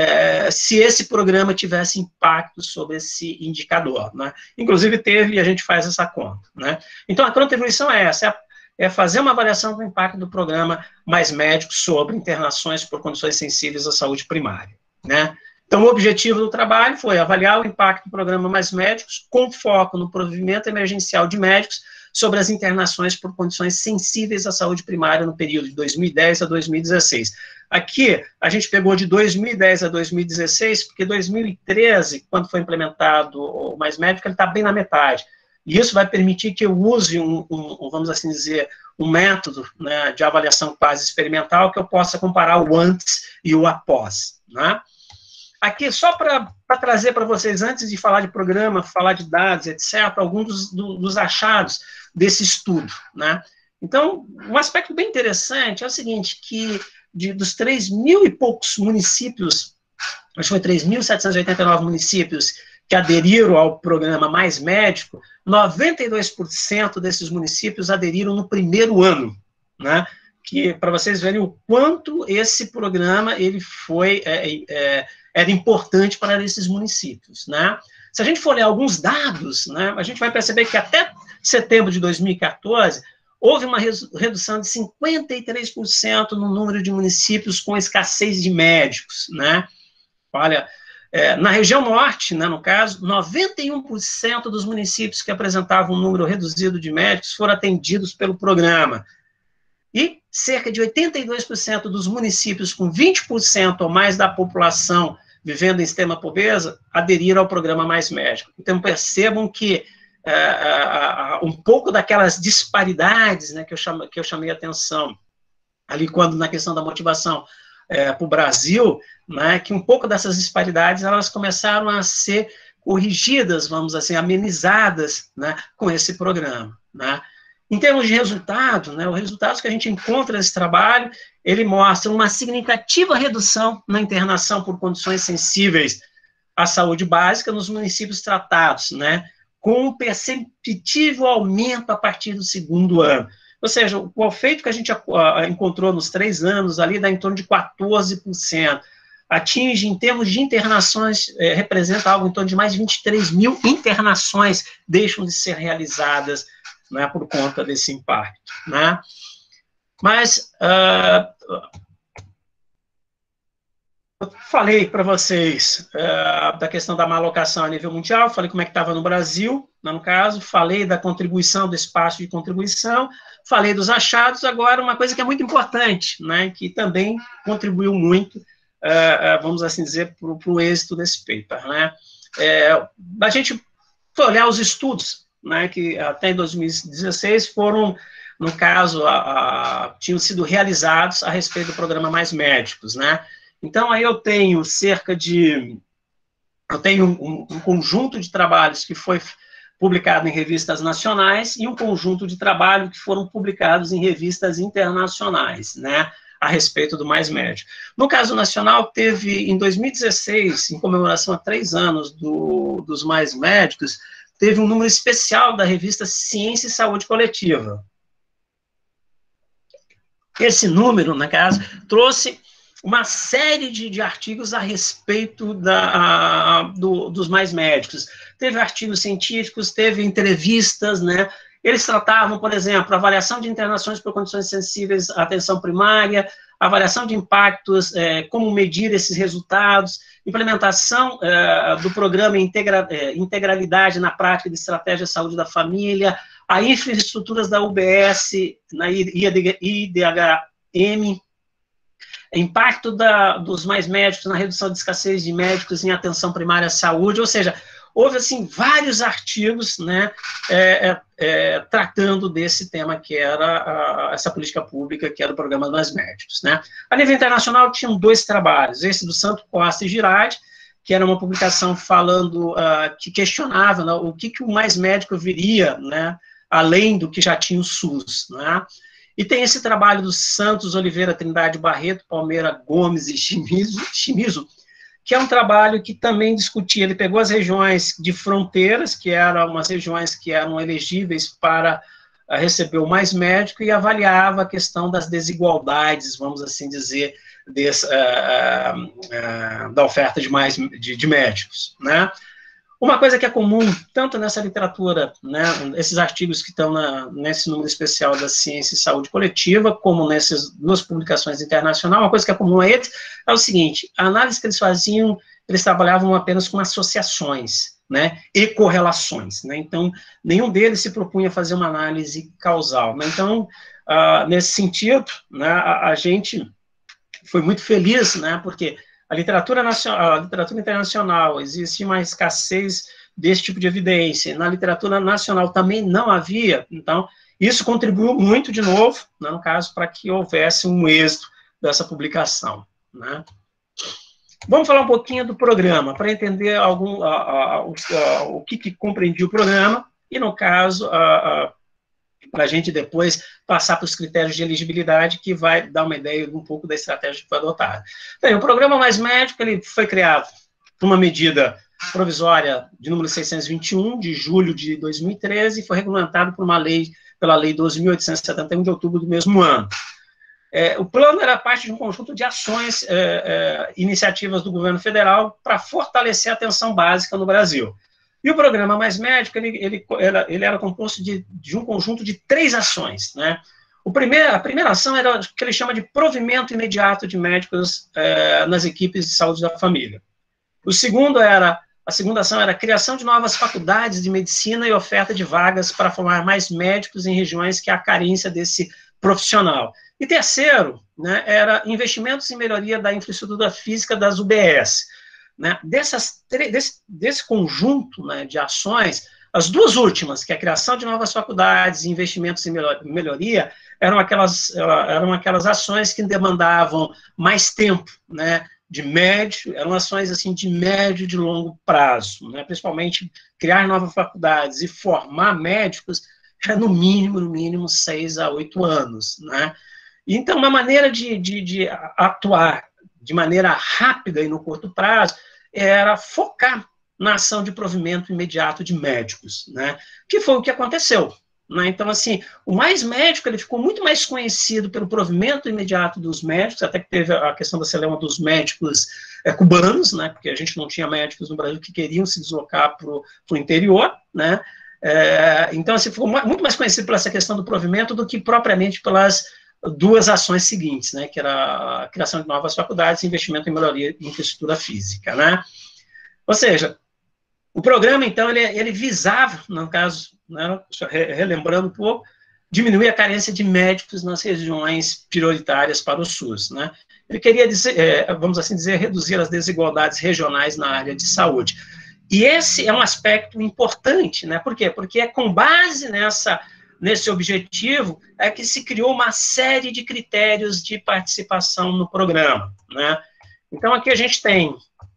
é, se esse programa tivesse impacto sobre esse indicador, né. Inclusive teve, e a gente faz essa conta, né. Então, a contribuição é essa, é, é fazer uma avaliação do impacto do programa Mais Médicos sobre internações por condições sensíveis à saúde primária, né. Então, o objetivo do trabalho foi avaliar o impacto do programa Mais Médicos com foco no provimento emergencial de médicos sobre as internações por condições sensíveis à saúde primária no período de dois mil e dez a dois mil e dezesseis. Aqui, a gente pegou de dois mil e dez a dois mil e dezesseis, porque dois mil e treze, quando foi implementado o Mais Médico, ele está bem na metade. E isso vai permitir que eu use, um, um, vamos assim dizer, um método, né, de avaliação quase experimental que eu possa comparar o antes e o após, né? Aqui, só para trazer para vocês, antes de falar de programa, falar de dados, etcétera, alguns dos, do, dos achados desse estudo, né? Então, um aspecto bem interessante é o seguinte, que de, dos três mil e poucos municípios, acho que foi três mil setecentos e oitenta e nove municípios que aderiram ao programa Mais Médico, noventa e dois por cento desses municípios aderiram no primeiro ano, né? Que, para vocês verem o quanto esse programa ele foi, é, é, era importante para esses municípios, né? Se a gente for ler alguns dados, né, a gente vai perceber que até setembro de dois mil e quatorze, houve uma redução de cinquenta e três por cento no número de municípios com escassez de médicos, né? Olha, é, na região norte, né, no caso, noventa e um por cento dos municípios que apresentavam um número reduzido de médicos foram atendidos pelo programa. E cerca de oitenta e dois por cento dos municípios com vinte por cento ou mais da população vivendo em extrema pobreza aderiram ao programa Mais Médico. Então, percebam que é, é, um pouco daquelas disparidades, né, que, eu chamo, que eu chamei a atenção ali quando na questão da motivação é, para o Brasil, né, que um pouco dessas disparidades elas começaram a ser corrigidas, vamos assim, amenizadas, né, com esse programa, né. Em termos de resultado, né, os resultados que a gente encontra nesse trabalho, ele mostra uma significativa redução na internação por condições sensíveis à saúde básica nos municípios tratados, né, com um perceptível aumento a partir do segundo ano. Ou seja, o efeito que a gente encontrou nos três anos ali dá em torno de quatorze por cento. Atinge, em termos de internações, é, representa algo em torno de mais de vinte e três mil internações deixam de ser realizadas, né, por conta desse impacto, né? Mas, uh, eu falei para vocês uh, da questão da má alocação a nível mundial, falei como é que estava no Brasil, no caso, falei da contribuição, do espaço de contribuição, falei dos achados, agora uma coisa que é muito importante, né, que também contribuiu muito, uh, uh, vamos assim dizer, para o êxito desse paper, né? É, a gente foi olhar os estudos, né, que até em dois mil e dezesseis foram, no caso, a, a, tinham sido realizados a respeito do programa Mais Médicos, né? Então, aí eu tenho cerca de... Eu tenho um, um conjunto de trabalhos que foi publicado em revistas nacionais e um conjunto de trabalhos que foram publicados em revistas internacionais, né, a respeito do Mais Médico. No caso nacional, teve, em dois mil e dezesseis, em comemoração a três anos do, dos Mais Médicos, teve um número especial da revista Ciência e Saúde Coletiva. Esse número, no caso, trouxe uma série de, de artigos a respeito da, a, do, dos Mais Médicos. Teve artigos científicos, teve entrevistas, né? Eles tratavam, por exemplo, avaliação de internações por condições sensíveis à atenção primária, avaliação de impactos, é, como medir esses resultados, implementação é, do programa integra, é, Integralidade na Prática de Estratégia de Saúde da Família, a infraestruturas da U B S, na I D H M, impacto da, dos Mais Médicos na redução de escassez de médicos em atenção primária à saúde, ou seja, houve, assim, vários artigos, né, é, é, é, tratando desse tema que era a, essa política pública, que era o programa Mais Médicos, né. A nível internacional, tinham dois trabalhos, esse do Santo Costa e Girardi, que era uma publicação falando, uh, que questionava, né, o que, que o Mais Médico viria, né, além do que já tinha o SUS, né. E tem esse trabalho do Santos, Oliveira, Trindade, Barreto, Palmeira, Gomes e Chimizo, Chimizo, que é um trabalho que também discutia, ele pegou as regiões de fronteiras, que eram umas regiões que eram elegíveis para uh, receber o Mais Médico, e avaliava a questão das desigualdades, vamos assim dizer, desse, uh, uh, uh, da oferta de, mais, de, de médicos, né? Uma coisa que é comum, tanto nessa literatura, né, esses artigos que estão na, nesse número especial da Ciência e Saúde Coletiva, como nessas duas publicações internacionais, uma coisa que é comum a eles é o seguinte: a análise que eles faziam, eles trabalhavam apenas com associações, né, e correlações, né, então, nenhum deles se propunha a fazer uma análise causal, né, então, uh, nesse sentido, né, a, a gente foi muito feliz, né, porque a literatura, nacional, a literatura internacional, existe uma escassez desse tipo de evidência. Na literatura nacional também não havia, então, isso contribuiu muito, de novo, né, no caso, para que houvesse um êxito dessa publicação, né. Vamos falar um pouquinho do programa, para entender algum, a, a, a, o, a, o que, que compreendia o programa, e, no caso, a, a para a gente depois passar para os critérios de elegibilidade, que vai dar uma ideia um pouco da estratégia que foi adotada. Bem, o programa Mais Médico, ele foi criado por uma medida provisória de número seiscentos e vinte e um, de julho de dois mil e treze, e foi regulamentado por uma lei, pela lei doze mil oitocentos e setenta e um, de outubro do mesmo ano. É, o plano era parte de um conjunto de ações, é, é, iniciativas do governo federal para fortalecer a atenção básica no Brasil. E o programa Mais Médico, ele, ele, ele era composto de, de um conjunto de três ações, né? O primeiro, a primeira ação era o que ele chama de provimento imediato de médicos eh, nas equipes de saúde da família. O segundo era, a segunda ação era a criação de novas faculdades de medicina e oferta de vagas para formar mais médicos em regiões que há carência desse profissional. E terceiro, né, era investimentos em melhoria da infraestrutura física das U B S. Né, dessas, desse, desse conjunto, né, de ações, as duas últimas, que é a criação de novas faculdades e investimentos em melhoria, eram aquelas, eram aquelas ações que demandavam mais tempo, né, de médio, eram ações assim de médio e de longo prazo, né? Principalmente criar novas faculdades e formar médicos, é no mínimo, no mínimo, seis a oito anos, né? Então, uma maneira de, de, de atuar de maneira rápida e no curto prazo era focar na ação de provimento imediato de médicos, né? Que foi o que aconteceu. Né? Então, assim, o Mais Médico ele ficou muito mais conhecido pelo provimento imediato dos médicos, até que teve a questão da celeuma dos médicos é, cubanos, né? Porque a gente não tinha médicos no Brasil que queriam se deslocar para o interior, né? É, então, assim, ficou muito mais conhecido por essa questão do provimento do que propriamente pelas duas ações seguintes, né? Que era a criação de novas faculdades e investimento em melhoria de infraestrutura física, né? Ou seja, o programa, então, ele, ele visava, no caso, né, relembrando um pouco, diminuir a carência de médicos nas regiões prioritárias para o SUS, né? Ele queria, dizer, é, vamos assim dizer, reduzir as desigualdades regionais na área de saúde. E esse é um aspecto importante, né? Por quê? Porque é com base nessa, nesse objetivo é que se criou uma série de critérios de participação no programa, né? Então, aqui a gente tem,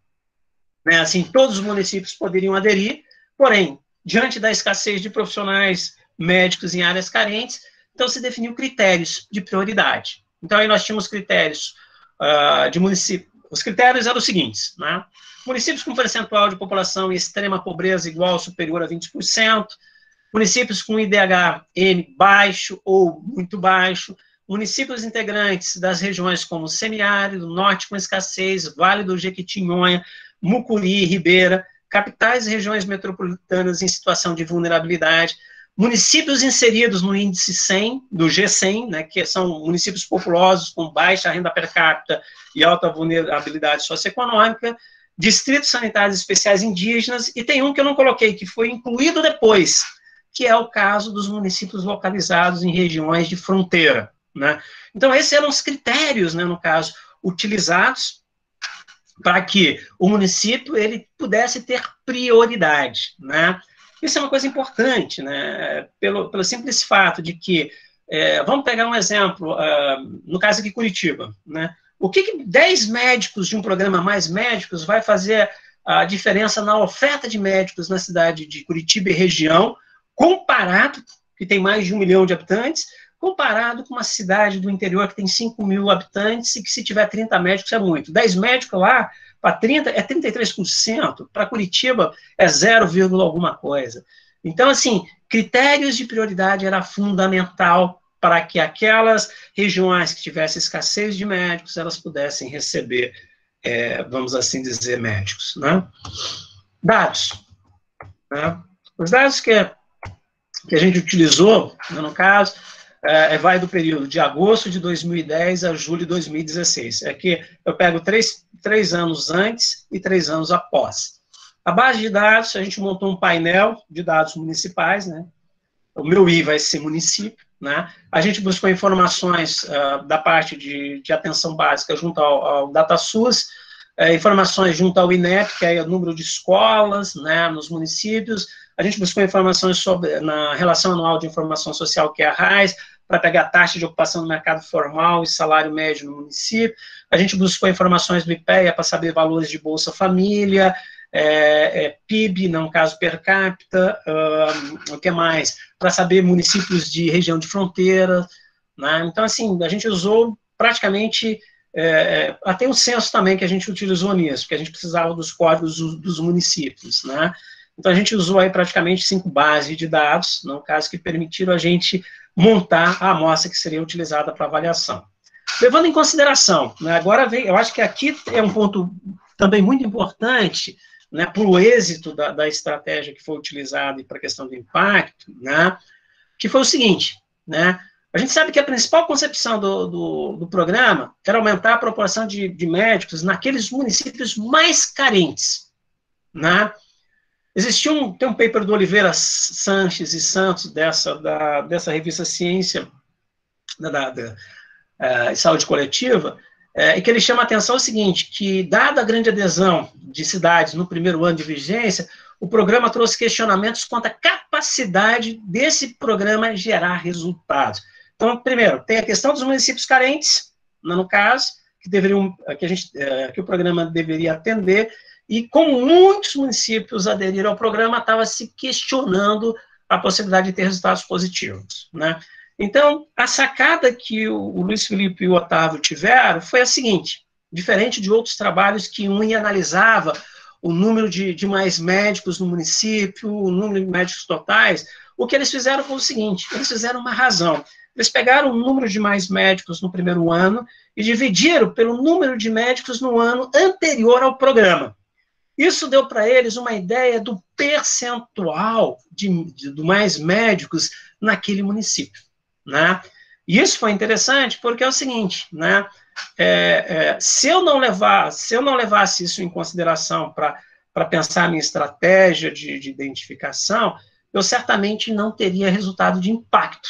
né, assim, todos os municípios poderiam aderir, porém, diante da escassez de profissionais médicos em áreas carentes, então se definiu critérios de prioridade. Então, aí nós tínhamos critérios uh, de município. Os critérios eram os seguintes, né? Municípios com percentual de população em extrema pobreza igual ou superior a vinte por cento, municípios com I D H M baixo ou muito baixo, municípios integrantes das regiões como semiárido, norte com escassez, Vale do Jequitinhonha, Mucuri, Ribeira, capitais e regiões metropolitanas em situação de vulnerabilidade, municípios inseridos no índice cem, do G cem, né, que são municípios populosos com baixa renda per capita e alta vulnerabilidade socioeconômica, distritos sanitários especiais indígenas, e tem um que eu não coloquei, que foi incluído depois, que é o caso dos municípios localizados em regiões de fronteira, né? Então, esses eram os critérios, né, no caso, utilizados para que o município ele pudesse ter prioridade, né? Isso é uma coisa importante, né? Pelo, pelo simples fato de que, é, vamos pegar um exemplo, uh, no caso aqui Curitiba, né? O que, que dez médicos de um programa Mais Médicos vai fazer a diferença na oferta de médicos na cidade de Curitiba e região, comparado, que tem mais de um milhão de habitantes, comparado com uma cidade do interior que tem cinco mil habitantes e que se tiver trinta médicos é muito. dez médicos lá, para trinta, é trinta e três por cento, para Curitiba é zero, alguma coisa. Então, assim, critérios de prioridade era fundamental para que aquelas regiões que tivessem escassez de médicos, elas pudessem receber, é, vamos assim dizer, médicos, né? Dados. Né? Os dados que, que a gente utilizou, né, no caso, é, vai do período de agosto de dois mil e dez a julho de dois mil e dezesseis. É que eu pego três, três anos antes e três anos após. A base de dados, a gente montou um painel de dados municipais, né? O meu I vai ser município, né? A gente buscou informações uh, da parte de, de atenção básica junto ao, ao DataSUS, uh, informações junto ao INEP, que é o número de escolas, né, nos municípios. A gente buscou informações sobre, na Relação Anual de Informação Social, que é a RAIS, para pegar a taxa de ocupação do mercado formal e salário médio no município. A gente buscou informações do IPEA para saber valores de Bolsa Família, é, é, P I B, não caso per capita, uh, o que mais? Para saber municípios de região de fronteira, né? Então, assim, a gente usou praticamente, é, até o censo também que a gente utilizou nisso, porque a gente precisava dos códigos dos, dos municípios, né? Então, a gente usou aí praticamente cinco bases de dados, no caso, que permitiram a gente montar a amostra que seria utilizada para avaliação. Levando em consideração, né, agora vem, eu acho que aqui é um ponto também muito importante, né, para o êxito da, da estratégia que foi utilizada e para a questão do impacto, né, que foi o seguinte, né, a gente sabe que a principal concepção do, do, do programa era aumentar a proporção de, de médicos naqueles municípios mais carentes, né. Existia um, tem um paper do Oliveira Sanches e Santos, dessa, da, dessa revista Ciência, da, da, da uh, Saúde Coletiva, é, e que ele chama a atenção o seguinte, que dada a grande adesão de cidades no primeiro ano de vigência, o programa trouxe questionamentos quanto à capacidade desse programa gerar resultados. Então, primeiro, tem a questão dos municípios carentes, no caso, que, deveriam, que, a gente, que o programa deveria atender, e como muitos municípios aderiram ao programa, estava se questionando a possibilidade de ter resultados positivos, né? Então, a sacada que o, o Luiz Felipe e o Otávio tiveram foi a seguinte: diferente de outros trabalhos que um analisava o número de, de mais médicos no município, o número de médicos totais, o que eles fizeram foi o seguinte: eles fizeram uma razão. Eles pegaram o número de mais médicos no primeiro ano e dividiram pelo número de médicos no ano anterior ao programa. Isso deu para eles uma ideia do percentual de, de, de mais médicos naquele município, né? E isso foi interessante porque é o seguinte, né? É, é, se eu não levar, se eu não levasse isso em consideração para pensar a minha estratégia de, de identificação, eu certamente não teria resultado de impacto,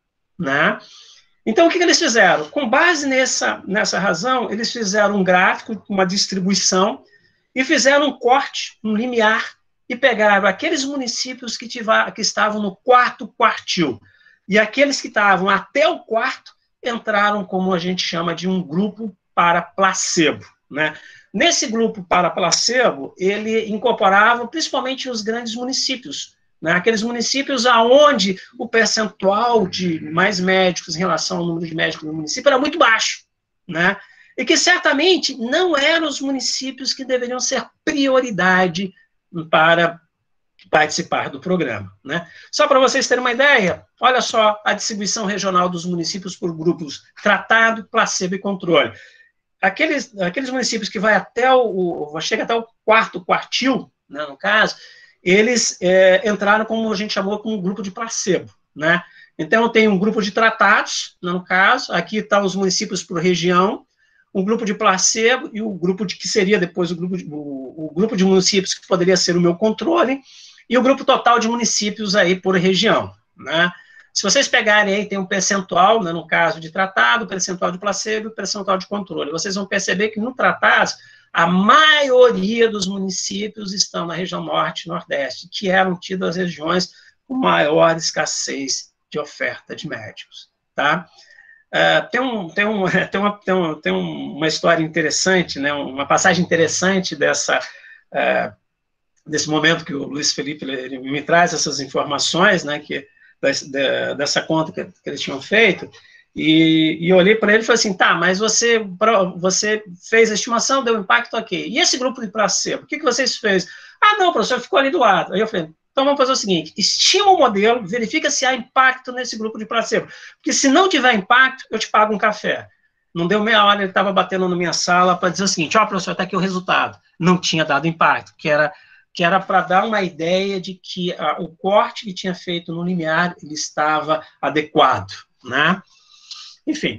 né? Então, o que, que eles fizeram? Com base nessa, nessa razão, eles fizeram um gráfico, uma distribuição, e fizeram um corte, um limiar, e pegaram aqueles municípios que, tiver, que estavam no quarto quartil, e aqueles que estavam até o quarto, entraram como a gente chama de um grupo para placebo, né? Nesse grupo para placebo, ele incorporava principalmente os grandes municípios, né? Aqueles municípios aonde o percentual de mais médicos em relação ao número de médicos no município era muito baixo, né? E que certamente não eram os municípios que deveriam ser prioridade para participar do programa, né? Só para vocês terem uma ideia, olha só a distribuição regional dos municípios por grupos: tratado, placebo e controle. Aqueles, aqueles municípios que vai até o, o chega até o quarto quartil, né, no caso, eles é, entraram como a gente chamou como um grupo de placebo, né? Então eu tenho um grupo de tratados, no caso, aqui estão tá os municípios por região, um grupo de placebo e o grupo de que seria depois o grupo de, o, o grupo de municípios que poderia ser o meu controle, e o grupo total de municípios aí por região, né? Se vocês pegarem aí, tem um percentual, né, no caso de tratado, percentual de placebo e percentual de controle. Vocês vão perceber que no tratado, a maioria dos municípios estão na região norte e nordeste, que eram tidas as regiões com maior escassez de oferta de médicos, tá? Uh, tem, um, tem, um, tem, uma, tem, um, tem uma história interessante, né, uma passagem interessante dessa... Uh, desse momento que o Luiz Felipe ele, ele me traz essas informações, né, que, da, dessa conta que, que eles tinham feito, e, e eu olhei para ele e falei assim, tá, mas você, você fez a estimação, deu impacto, ok. E esse grupo de placebo, o que, que vocês fez? Ah, não, professor, ficou ali do lado. Aí eu falei, então vamos fazer o seguinte, estima o modelo, verifica se há impacto nesse grupo de placebo, porque se não tiver impacto, eu te pago um café. Não deu meia hora, ele estava batendo na minha sala para dizer o seguinte, ó, oh, professor, está aqui o resultado. Não tinha dado impacto, que era... que era para dar uma ideia de que ah, o corte que tinha feito no limiar ele estava adequado, né? Enfim,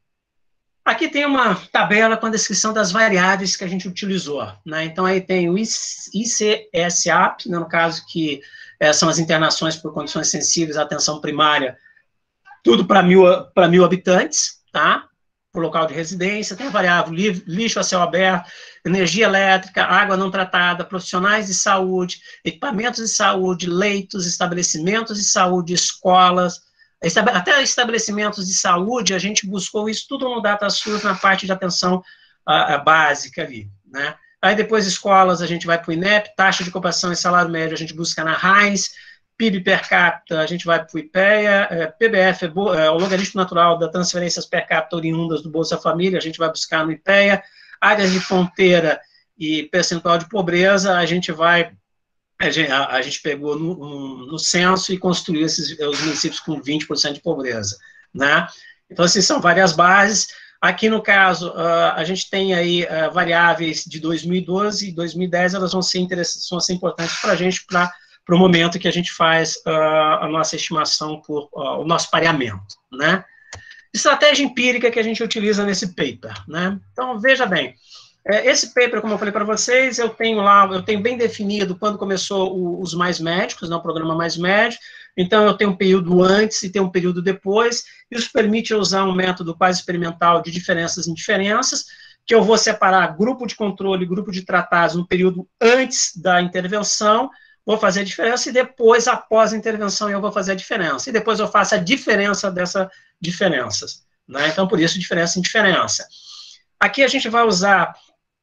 aqui tem uma tabela com a descrição das variáveis que a gente utilizou, né? Então, aí tem o I C S A P, né, no caso que é, são as internações por condições sensíveis à atenção primária, tudo para mil, para mil habitantes, tá? Por local de residência, tem a variável lixo a céu aberto, energia elétrica, água não tratada, profissionais de saúde, equipamentos de saúde, leitos, estabelecimentos de saúde, escolas, até estabelecimentos de saúde, a gente buscou isso tudo no DataSUS, na parte de atenção uh, básica ali, né? Aí depois escolas, a gente vai para o INEP, taxa de ocupação e salário médio, a gente busca na Heinz, P I B per capita, a gente vai para o IPEA, é, P B F, é, é o logaritmo natural das transferências per capita oriundas do Bolsa Família, a gente vai buscar no IPEA, áreas de fronteira e percentual de pobreza, a gente vai, a gente, a, a gente pegou no, no, no censo e construiu esses, os municípios com vinte por cento de pobreza, né? Então, assim, são várias bases. Aqui, no caso, uh, a gente tem aí uh, variáveis de dois mil e doze e dois mil e dez, elas vão ser, interessantes, vão ser importantes para a gente, para para o momento que a gente faz uh, a nossa estimação, por uh, o nosso pareamento, né? Estratégia empírica que a gente utiliza nesse paper, né? Então, veja bem, é, esse paper, como eu falei para vocês, eu tenho lá, eu tenho bem definido quando começou o, os mais médicos, né, o programa mais médico, então eu tenho um período antes e tenho um período depois, isso permite eu usar um método quase experimental de diferenças em diferenças, que eu vou separar grupo de controle e grupo de tratados no período antes da intervenção, vou fazer a diferença, e depois, após a intervenção, eu vou fazer a diferença. E depois eu faço a diferença dessas diferenças, né? Então, por isso, diferença em diferença. Aqui a gente vai usar,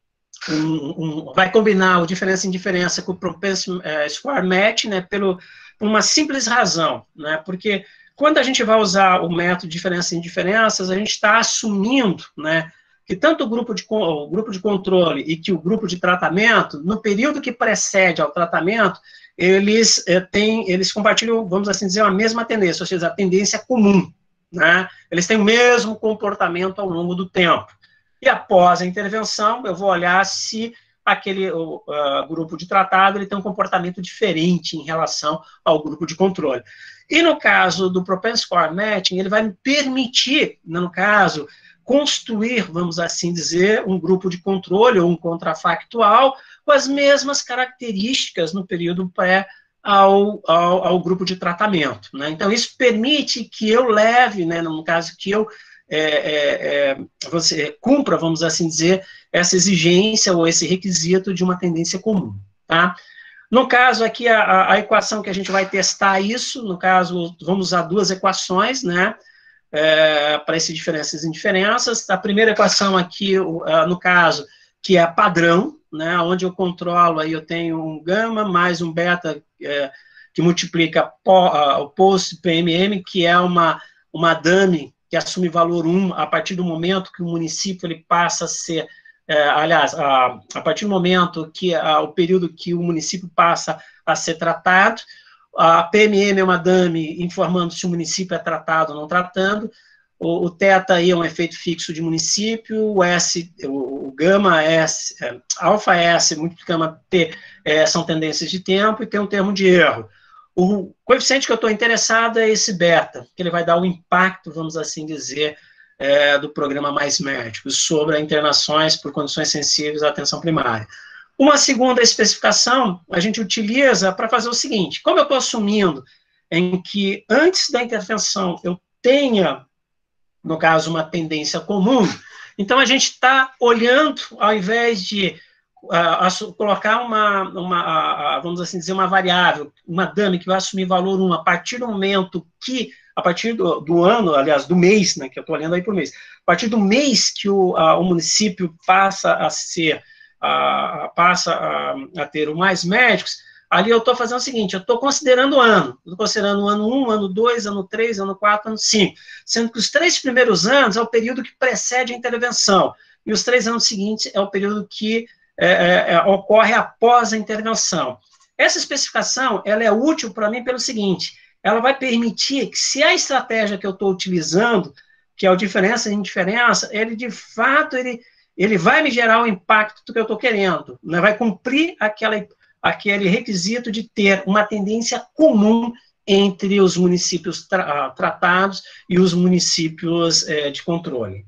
um, um, vai combinar o diferença em diferença com o Propensity uh, Score Match, né, pelo, por uma simples razão, né, porque quando a gente vai usar o método de diferença em diferenças, a gente está assumindo, né, que tanto o grupo, de, o grupo de controle e que o grupo de tratamento, no período que precede ao tratamento, eles, é, têm, eles compartilham, vamos assim dizer, a mesma tendência, ou seja, a tendência comum, né? Eles têm o mesmo comportamento ao longo do tempo. E após a intervenção, eu vou olhar se aquele o, uh, grupo de tratado ele tem um comportamento diferente em relação ao grupo de controle. E no caso do Propensity Score Matching, ele vai me permitir, no caso, construir, vamos assim dizer, um grupo de controle ou um contrafactual com as mesmas características no período pré ao, ao, ao grupo de tratamento, né? Então, isso permite que eu leve, né, no caso, que eu é, é, é, você cumpra, vamos assim dizer, essa exigência ou esse requisito de uma tendência comum, tá? No caso aqui, a, a equação que a gente vai testar isso, no caso, vamos usar duas equações, né, é, para essas diferenças e indiferenças. A primeira equação aqui, no caso, que é padrão, né, onde eu controlo, aí eu tenho um gama mais um beta, é, que multiplica po, uh, o post-P M M, que é uma, uma dummy que assume valor um a partir do momento que o município ele passa a ser, é, aliás, a, a partir do momento que a, o período que o município passa a ser tratado. A P M M é uma dummy informando se o município é tratado ou não tratando. O, o θ aí é um efeito fixo de município, o S, o, o gama S, é, alfa S, multiplicama T, é, são tendências de tempo, e tem um termo de erro. O coeficiente que eu estou interessado é esse beta, que ele vai dar o impacto, vamos assim dizer, é, do programa Mais Médicos, sobre as internações por condições sensíveis à atenção primária. Uma segunda especificação, a gente utiliza para fazer o seguinte: como eu estou assumindo em que antes da intervenção eu tenha, no caso, uma tendência comum, então a gente está olhando, ao invés de uh, colocar uma, uma uh, vamos assim dizer, uma variável, uma dummy que vai assumir valor um a partir do momento que, a partir do, do ano, aliás, do mês, né, que eu estou olhando aí por mês, a partir do mês que o, uh, o município passa a ser, uh, passa a, a ter o Mais Médicos, ali eu estou fazendo o seguinte: eu estou considerando o ano, estou considerando o ano um, ano dois, ano três, ano quatro, ano cinco, sendo que os três primeiros anos é o período que precede a intervenção, e os três anos seguintes é o período que é, é, ocorre após a intervenção. Essa especificação, ela é útil para mim pelo seguinte: ela vai permitir que, se a estratégia que eu estou utilizando, que é o diferença em diferença, ele, de fato, ele, ele vai me gerar o impacto do que eu estou querendo, né? Vai cumprir aquela aquele requisito de ter uma tendência comum entre os municípios tra tratados e os municípios é, de controle.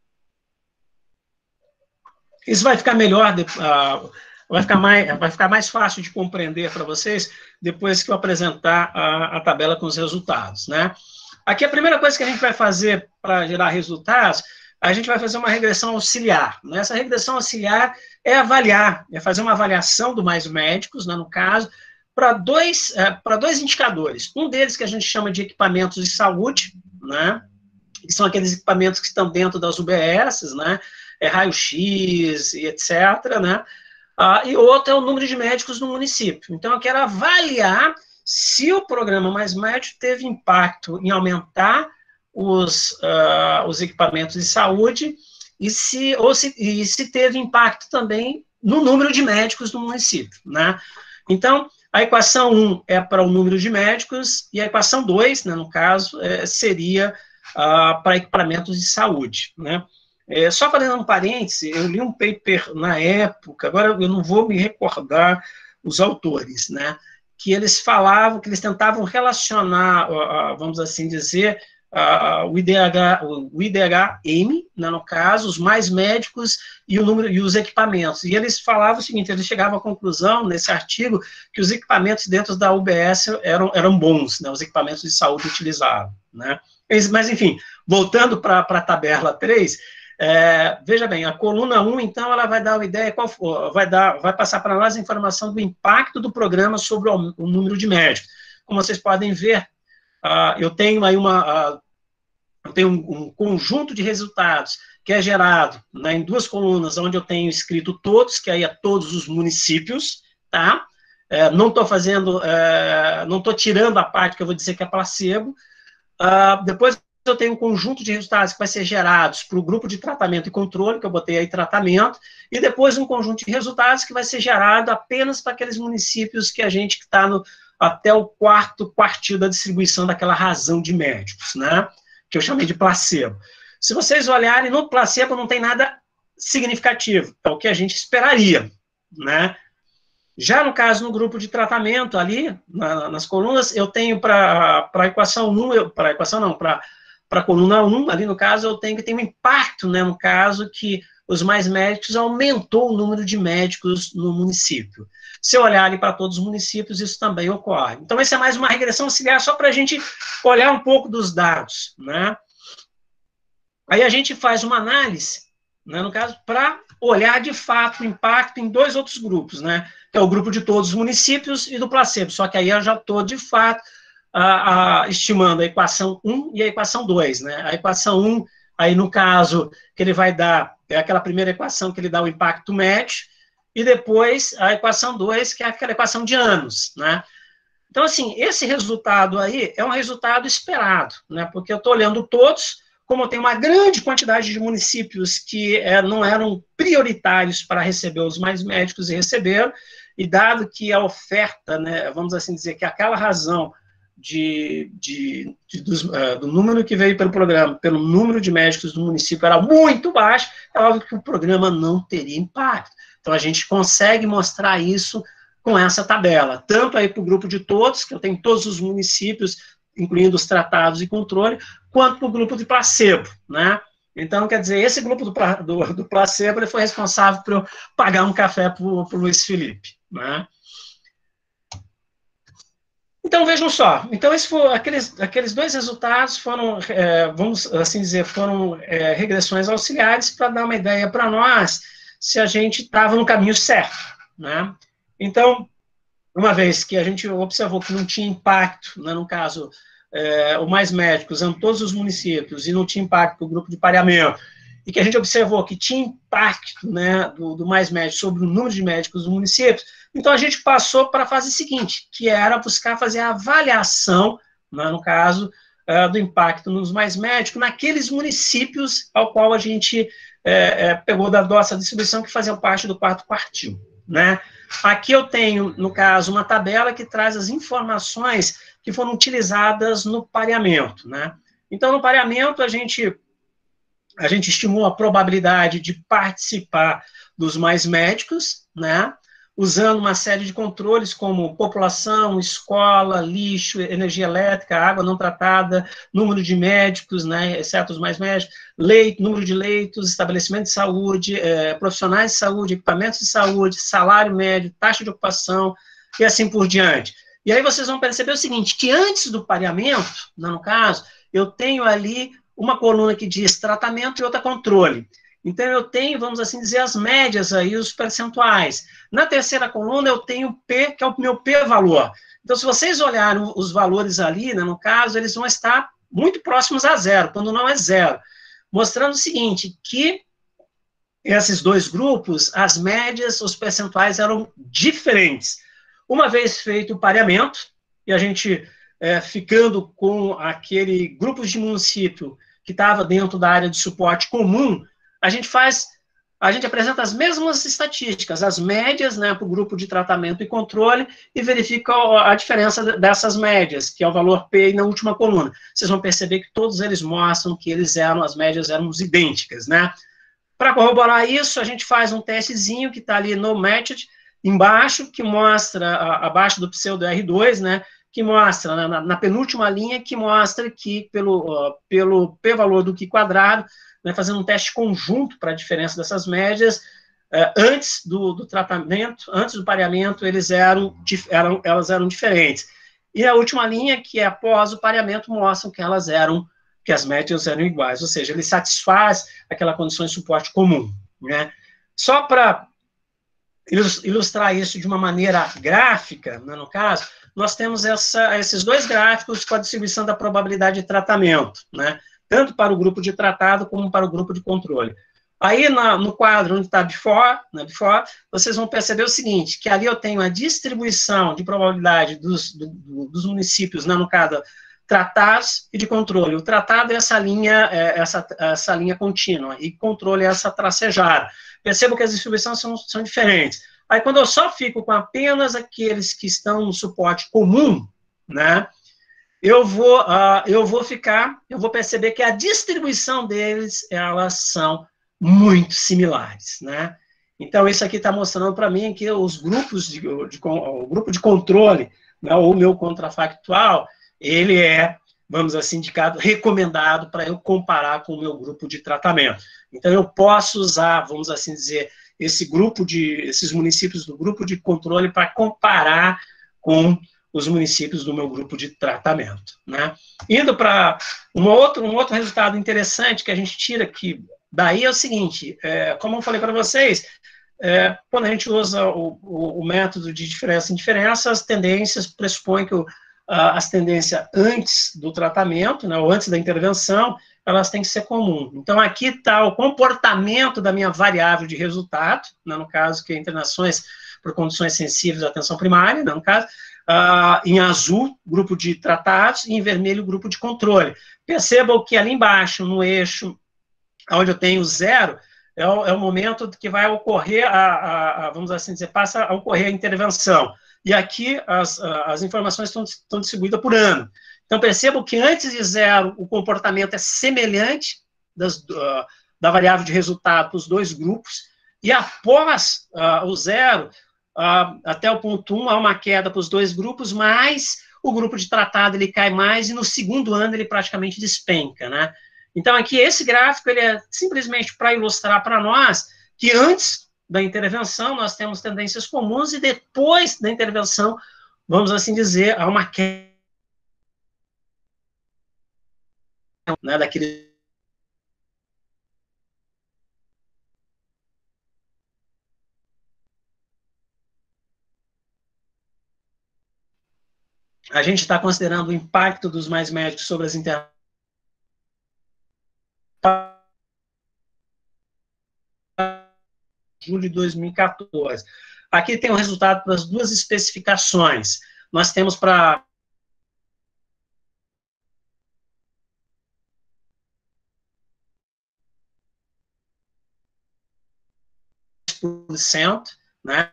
Isso vai ficar melhor, de, uh, vai, ficar mais, vai ficar mais fácil de compreender para vocês depois que eu apresentar a, a tabela com os resultados, né? Aqui a primeira coisa que a gente vai fazer para gerar resultados, a gente vai fazer uma regressão auxiliar. Essa regressão auxiliar é avaliar, é fazer uma avaliação do Mais Médicos, né, no caso, para dois, é, para dois indicadores. Um deles que a gente chama de equipamentos de saúde, né, que são aqueles equipamentos que estão dentro das U B S, né, é raio-x e etcétera, né, ah, e outro é o número de médicos no município. Então, eu quero avaliar se o programa Mais Médicos teve impacto em aumentar os, uh, os equipamentos de saúde, e se, ou se, e se teve impacto também no número de médicos do município, né? Então, a equação um é para o número de médicos, e a equação dois, né, no caso, é, seria uh, para equipamentos de saúde, né? É, só fazendo um parêntese, eu li um paper na época, agora eu não vou me recordar os autores, né, que eles falavam, que eles tentavam relacionar, uh, vamos assim dizer, Uh, o I D H, o I D H-M, né, no caso, os Mais Médicos e o número e os equipamentos. E eles falavam o seguinte: eles chegavam à conclusão, nesse artigo, que os equipamentos dentro da U B S eram, eram bons, né, os equipamentos de saúde utilizados, né. Mas, enfim, voltando para a tabela três, é, veja bem, a coluna um, então, ela vai dar uma ideia, qual for, vai, dar, vai passar para nós a informação do impacto do programa sobre o, o número de médicos. Como vocês podem ver, Uh, eu tenho aí uma, uh, eu tenho um, um conjunto de resultados que é gerado, né, em duas colunas, onde eu tenho escrito todos, que aí é todos os municípios, tá? É, não estou fazendo, é, não estou tirando a parte que eu vou dizer que é placebo. Uh, depois eu tenho um conjunto de resultados que vai ser gerados para o grupo de tratamento e controle, que eu botei aí tratamento, e depois um conjunto de resultados que vai ser gerado apenas para aqueles municípios que a gente está até o quarto quartil da distribuição daquela razão de médicos, né? Que eu chamei de placebo. Se vocês olharem, no placebo não tem nada significativo, é o que a gente esperaria, né? Já no caso, no grupo de tratamento ali, na, nas colunas, eu tenho para a equação um, para a equação não, para a coluna um, ali no caso, eu tenho que ter um impacto, né, no caso, que os mais médicos aumentou o número de médicos no município. Se eu olhar ali para todos os municípios, isso também ocorre. Então, essa é mais uma regressão auxiliar, só para a gente olhar um pouco dos dados, né? Aí a gente faz uma análise, né, no caso, para olhar de fato o impacto em dois outros grupos, né? Que é o grupo de todos os municípios e do placebo, só que aí eu já estou, de fato, a, a, estimando a equação um e a equação dois, né? A equação um, aí no caso, que ele vai dar, é aquela primeira equação que ele dá o impacto médio, e depois a equação dois, que é aquela equação de anos, né? Então, assim, esse resultado aí é um resultado esperado, né? Porque eu estou olhando todos, como tem uma grande quantidade de municípios que é, não eram prioritários para receber os mais médicos e receberam, e dado que a oferta, né, vamos assim dizer, que aquela razão de, de, de dos, uh, do número que veio pelo programa, pelo número de médicos do município era muito baixo, é óbvio que o programa não teria impacto. Então, a gente consegue mostrar isso com essa tabela, tanto aí para o grupo de todos, que eu tenho todos os municípios, incluindo os tratados e controle, quanto para o grupo de placebo, né? Então, quer dizer, esse grupo do, do, do placebo, ele foi responsável por eu pagar um café para o Luiz Felipe, né? Então, vejam só, então, esse foi, aqueles, aqueles dois resultados foram, é, vamos assim dizer, foram é, regressões auxiliares para dar uma ideia para nós se a gente estava no caminho certo, né? Então, uma vez que a gente observou que não tinha impacto, né, no caso, é, o mais médicos em todos os municípios e não tinha impacto para o grupo de pareamento, e que a gente observou que tinha impacto, né, do, do mais médico sobre o número de médicos do município, então a gente passou para a fase seguinte, que era buscar fazer a avaliação, né, no caso, é, do impacto nos mais médicos, naqueles municípios ao qual a gente é, é, pegou da nossa distribuição que faziam parte do quarto quartil, né? Aqui eu tenho, no caso, uma tabela que traz as informações que foram utilizadas no pareamento, né? Então, no pareamento, a gente, a gente estimou a probabilidade de participar dos mais médicos, né? Usando uma série de controles como população, escola, lixo, energia elétrica, água não tratada, número de médicos, né, exceto os mais médicos, leito, número de leitos, estabelecimento de saúde, é, profissionais de saúde, equipamentos de saúde, salário médio, taxa de ocupação, e assim por diante. E aí vocês vão perceber o seguinte, que antes do pareamento, no caso, eu tenho ali uma coluna que diz tratamento e outra controle. Então, eu tenho, vamos assim dizer, as médias aí, os percentuais. Na terceira coluna, eu tenho P, que é o meu P-valor. Então, se vocês olharem os valores ali, né, no caso, eles vão estar muito próximos a zero, quando não é zero. Mostrando o seguinte, que esses dois grupos, as médias, os percentuais eram diferentes. Uma vez feito o pareamento, e a gente é, ficando com aquele grupo de município que estava dentro da área de suporte comum, a gente faz, a gente apresenta as mesmas estatísticas, as médias, né, para o grupo de tratamento e controle, e verifica a diferença dessas médias, que é o valor P na última coluna. Vocês vão perceber que todos eles mostram que eles eram, as médias eram idênticas, né? Para corroborar isso, a gente faz um testezinho que está ali no Matched, embaixo, que mostra, abaixo do pseudo R dois, né, que mostra, né, na, na penúltima linha, que mostra que pelo, uh, pelo P-valor do Q quadrado, né, fazendo um teste conjunto para a diferença dessas médias, uh, antes do, do tratamento, antes do pareamento, eles eram, eram, elas eram diferentes. E a última linha, que é após o pareamento, mostra que elas eram, que as médias eram iguais, ou seja, ele satisfaz aquela condição de suporte comum, né? Só para ilustrar isso de uma maneira gráfica, né, no caso, nós temos essa, esses dois gráficos com a distribuição da probabilidade de tratamento, né? tanto para o grupo de tratado como para o grupo de controle. Aí, na, no quadro onde está before, na before, vocês vão perceber o seguinte, que ali eu tenho a distribuição de probabilidade dos, do, dos municípios, né, no caso, tratados e de controle. O tratado é essa linha, é essa, essa linha contínua, e controle é essa tracejada. Percebam que as distribuições são, são diferentes. Aí, quando eu só fico com apenas aqueles que estão no suporte comum, né, eu vou, uh, eu vou ficar, eu vou perceber que a distribuição deles, elas são muito similares, né? Então, isso aqui está mostrando para mim que os grupos de, de, de o grupo de controle, né, ou o meu contrafactual, ele é, vamos assim, indicado, recomendado para eu comparar com o meu grupo de tratamento. Então, eu posso usar, vamos assim dizer, esse grupo de, esses municípios do grupo de controle para comparar com os municípios do meu grupo de tratamento, né? Indo para um outro, um outro resultado interessante que a gente tira aqui, daí é o seguinte, é, como eu falei para vocês, é, quando a gente usa o, o, o método de diferença em diferença, as tendências pressupõem que o, a, as tendências antes do tratamento, né, ou antes da intervenção, elas têm que ser comuns. Então, aqui está o comportamento da minha variável de resultado, né, no caso, que é internações por condições sensíveis à atenção primária, né, no caso, uh, em azul, grupo de tratados, e em vermelho, grupo de controle. Percebam que ali embaixo, no eixo onde eu tenho zero, é o, é o momento que vai ocorrer, a, a, a, vamos assim dizer, passa a ocorrer a intervenção. E aqui as, as informações estão, estão distribuídas por ano. Então, percebam que antes de zero, o comportamento é semelhante das, uh, da variável de resultado para os dois grupos, e após uh, o zero, uh, até o ponto um, há uma queda para os dois grupos, mas o grupo de tratado ele cai mais, e no segundo ano ele praticamente despenca, né? Então, aqui, esse gráfico, ele é simplesmente para ilustrar para nós que antes da intervenção nós temos tendências comuns e depois da intervenção, vamos assim dizer, há uma queda, né, daquele... A gente está considerando o impacto dos mais médicos sobre as intervenções julho de dois mil e quatorze. Aqui tem o resultado das duas especificações. Nós temos para por cento, né?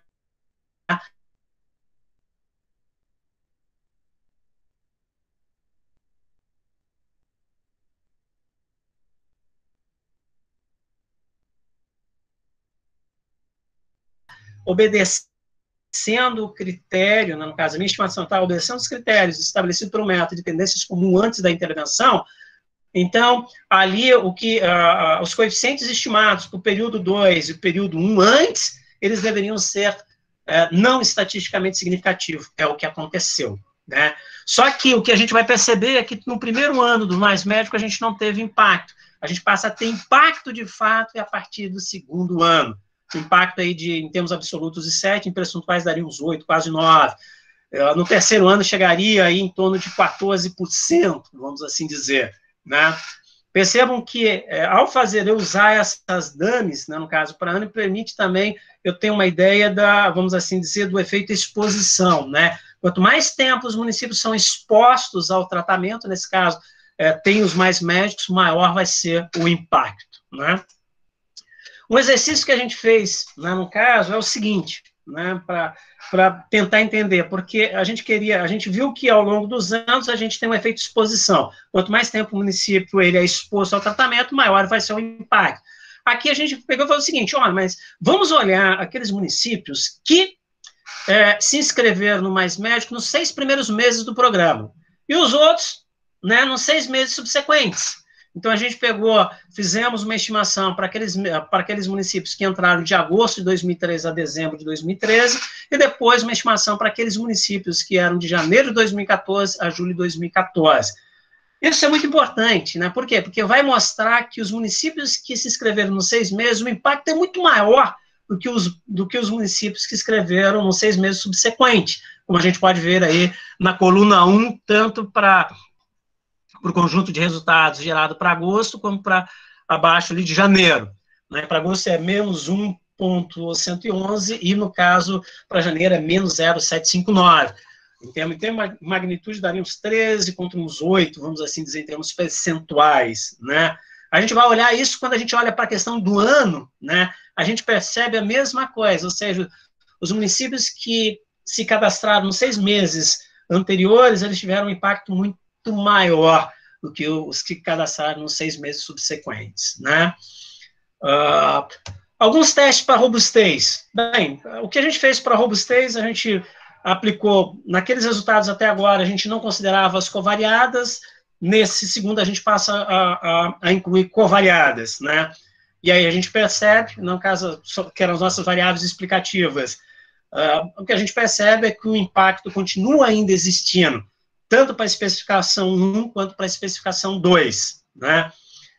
Obedecendo o critério, no caso, a minha estimação está obedecendo os critérios estabelecidos pelo método de tendências comuns antes da intervenção. Então, ali, o que, uh, os coeficientes estimados para o período dois e o período um antes, eles deveriam ser uh, não estatisticamente significativos, é o que aconteceu, né? Só que o que a gente vai perceber é que no primeiro ano do mais médico a gente não teve impacto, a gente passa a ter impacto de fato e a partir do segundo ano. Impacto aí de, em termos absolutos, de sete, em percentuais daria uns oito, quase nove. No terceiro ano chegaria aí em torno de quatorze por cento, vamos assim dizer, né? Percebam que, é, ao fazer, eu usar essas dummies, né, no caso, para ano, permite também eu ter uma ideia da, vamos assim dizer, do efeito exposição, né? Quanto mais tempo os municípios são expostos ao tratamento, nesse caso, é, tem os mais médicos, maior vai ser o impacto, né? Um exercício que a gente fez, né, no caso, é o seguinte, né, para tentar entender, porque a gente queria, a gente viu que ao longo dos anos a gente tem um efeito de exposição. Quanto mais tempo o município ele é exposto ao tratamento, maior vai ser o impacto. Aqui a gente pegou e falou o seguinte, olha, mas vamos olhar aqueles municípios que é, se inscreveram no Mais Médico nos seis primeiros meses do programa, e os outros, né, nos seis meses subsequentes. Então, a gente pegou, fizemos uma estimação para aqueles, para aqueles municípios que entraram de agosto de dois mil e treze a dezembro de dois mil e treze, e depois uma estimação para aqueles municípios que eram de janeiro de dois mil e quatorze a julho de dois mil e quatorze. Isso é muito importante, né? Por quê? Porque vai mostrar que os municípios que se inscreveram nos seis meses, o impacto é muito maior do que os, do que os municípios que escreveram nos seis meses subsequentes, como a gente pode ver aí na coluna um, tanto para para o conjunto de resultados gerado para agosto, como para abaixo ali de janeiro. Né? Para agosto é menos um vírgula cento e onze e, no caso, para janeiro é menos zero vírgula setecentos e cinquenta e nove. Em termos de magnitude, daria uns treze contra uns oito, vamos assim dizer, em termos percentuais. Né? A gente vai olhar isso quando a gente olha para a questão do ano, né? A gente percebe a mesma coisa, ou seja, os municípios que se cadastraram nos seis meses anteriores, eles tiveram um impacto muito maior do que os que cadastraram nos seis meses subsequentes, né? Uh, alguns testes para robustez. Bem, o que a gente fez para robustez, a gente aplicou, naqueles resultados até agora, a gente não considerava as covariadas, nesse segundo a gente passa a, a, a incluir covariadas, né? E aí a gente percebe, no caso, que eram as nossas variáveis explicativas, uh, o que a gente percebe é que o impacto continua ainda existindo, tanto para a especificação um quanto para a especificação dois, né?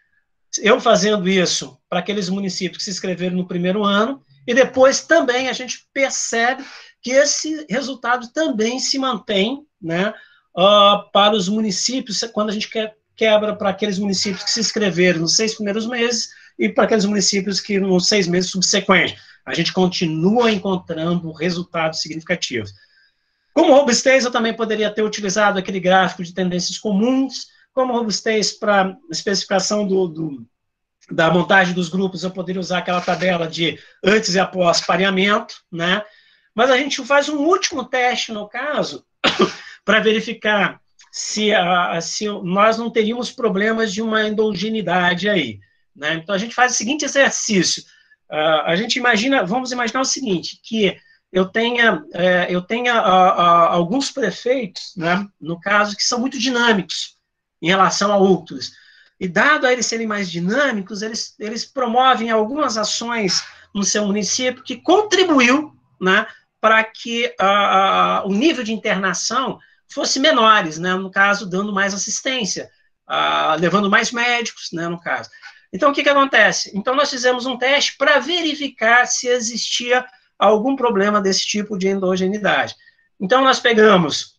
Eu fazendo isso para aqueles municípios que se inscreveram no primeiro ano, e depois também a gente percebe que esse resultado também se mantém, né, uh, para os municípios, quando a gente quebra para aqueles municípios que se inscreveram nos seis primeiros meses e para aqueles municípios que nos seis meses subsequentes. A gente continua encontrando resultados significativos. Como robustez, eu também poderia ter utilizado aquele gráfico de tendências comuns. Como robustez para especificação do, do, da montagem dos grupos, eu poderia usar aquela tabela de antes e após pareamento, né? Mas a gente faz um último teste, no caso, para verificar se, a, se nós não teríamos problemas de uma endogeneidade aí, né? Então, a gente faz o seguinte exercício. Uh, a gente imagina, vamos imaginar o seguinte, que eu tenha, é, eu tenha a, a, alguns prefeitos, né, no caso, que são muito dinâmicos em relação a outros. E dado a eles serem mais dinâmicos, eles, eles promovem algumas ações no seu município que contribuiu, né, para que a, a, o nível de internação fosse menores, né, no caso, dando mais assistência, a, levando mais médicos, né, no caso. Então, o que, que acontece? Então, nós fizemos um teste para verificar se existia algum problema desse tipo de endogeneidade. Então, nós pegamos,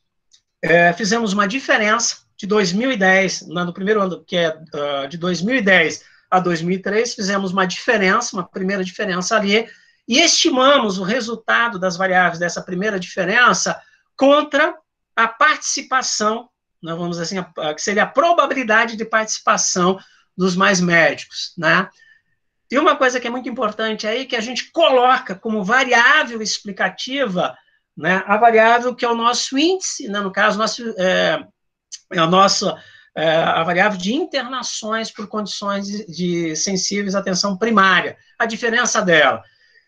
é, fizemos uma diferença de dois mil e dez, no primeiro ano, que é uh, de dois mil e dez a dois mil e três, fizemos uma diferença, uma primeira diferença ali, e estimamos o resultado das variáveis dessa primeira diferença contra a participação, né, vamos dizer assim, a, que seria a probabilidade de participação dos mais médicos, né? E uma coisa que é muito importante aí, que a gente coloca como variável explicativa, né, a variável que é o nosso índice, né, no caso, nosso, é, é a nossa, é, a variável de internações por condições de, de sensíveis à atenção primária, a diferença dela.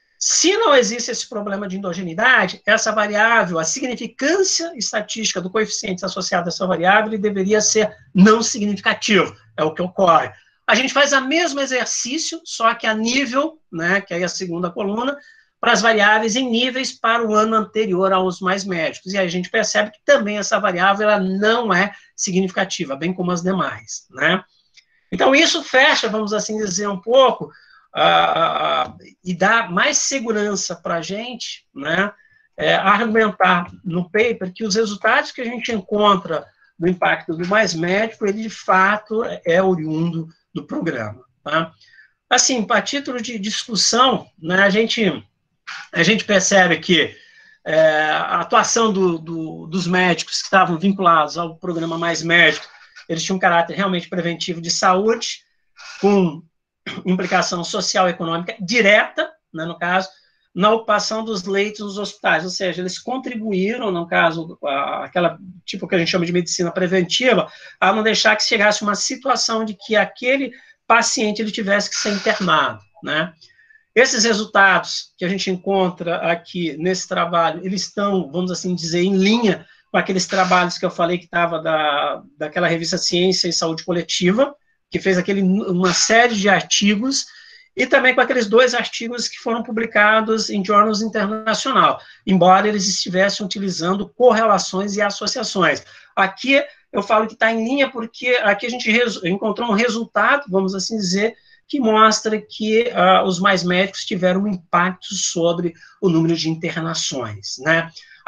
Se não existe esse problema de endogeneidade, essa variável, a significância estatística do coeficiente associado a essa variável, ele deveria ser não significativo, é o que ocorre. A gente faz o mesmo exercício, só que a nível, né, que é a segunda coluna, para as variáveis em níveis para o ano anterior aos mais médicos. E aí a gente percebe que também essa variável ela não é significativa, bem como as demais, né? Então, isso fecha, vamos assim dizer, um pouco, uh, uh, e dá mais segurança para a gente, né, é, argumentar no paper que os resultados que a gente encontra do impacto do mais médico, ele, de fato, é oriundo do programa, tá? Assim, para título de discussão, né, a gente, a gente percebe que é, a atuação do, do, dos médicos que estavam vinculados ao programa Mais Médico, eles tinham um caráter realmente preventivo de saúde, com implicação social e econômica direta, né, no caso, na ocupação dos leitos nos hospitais, ou seja, eles contribuíram, no caso, a, aquela tipo que a gente chama de medicina preventiva, a não deixar que chegasse uma situação de que aquele paciente ele tivesse que ser internado, né? Esses resultados que a gente encontra aqui nesse trabalho, eles estão, vamos assim dizer, em linha com aqueles trabalhos que eu falei que estava da, daquela revista Ciência e Saúde Coletiva, que fez aquele, uma série de artigos, e também com aqueles dois artigos que foram publicados em Journals Internacional, embora eles estivessem utilizando correlações e associações. Aqui eu falo que está em linha porque aqui a gente encontrou um resultado, vamos assim dizer, que mostra que uh, os mais médicos tiveram um impacto sobre o número de internações, né?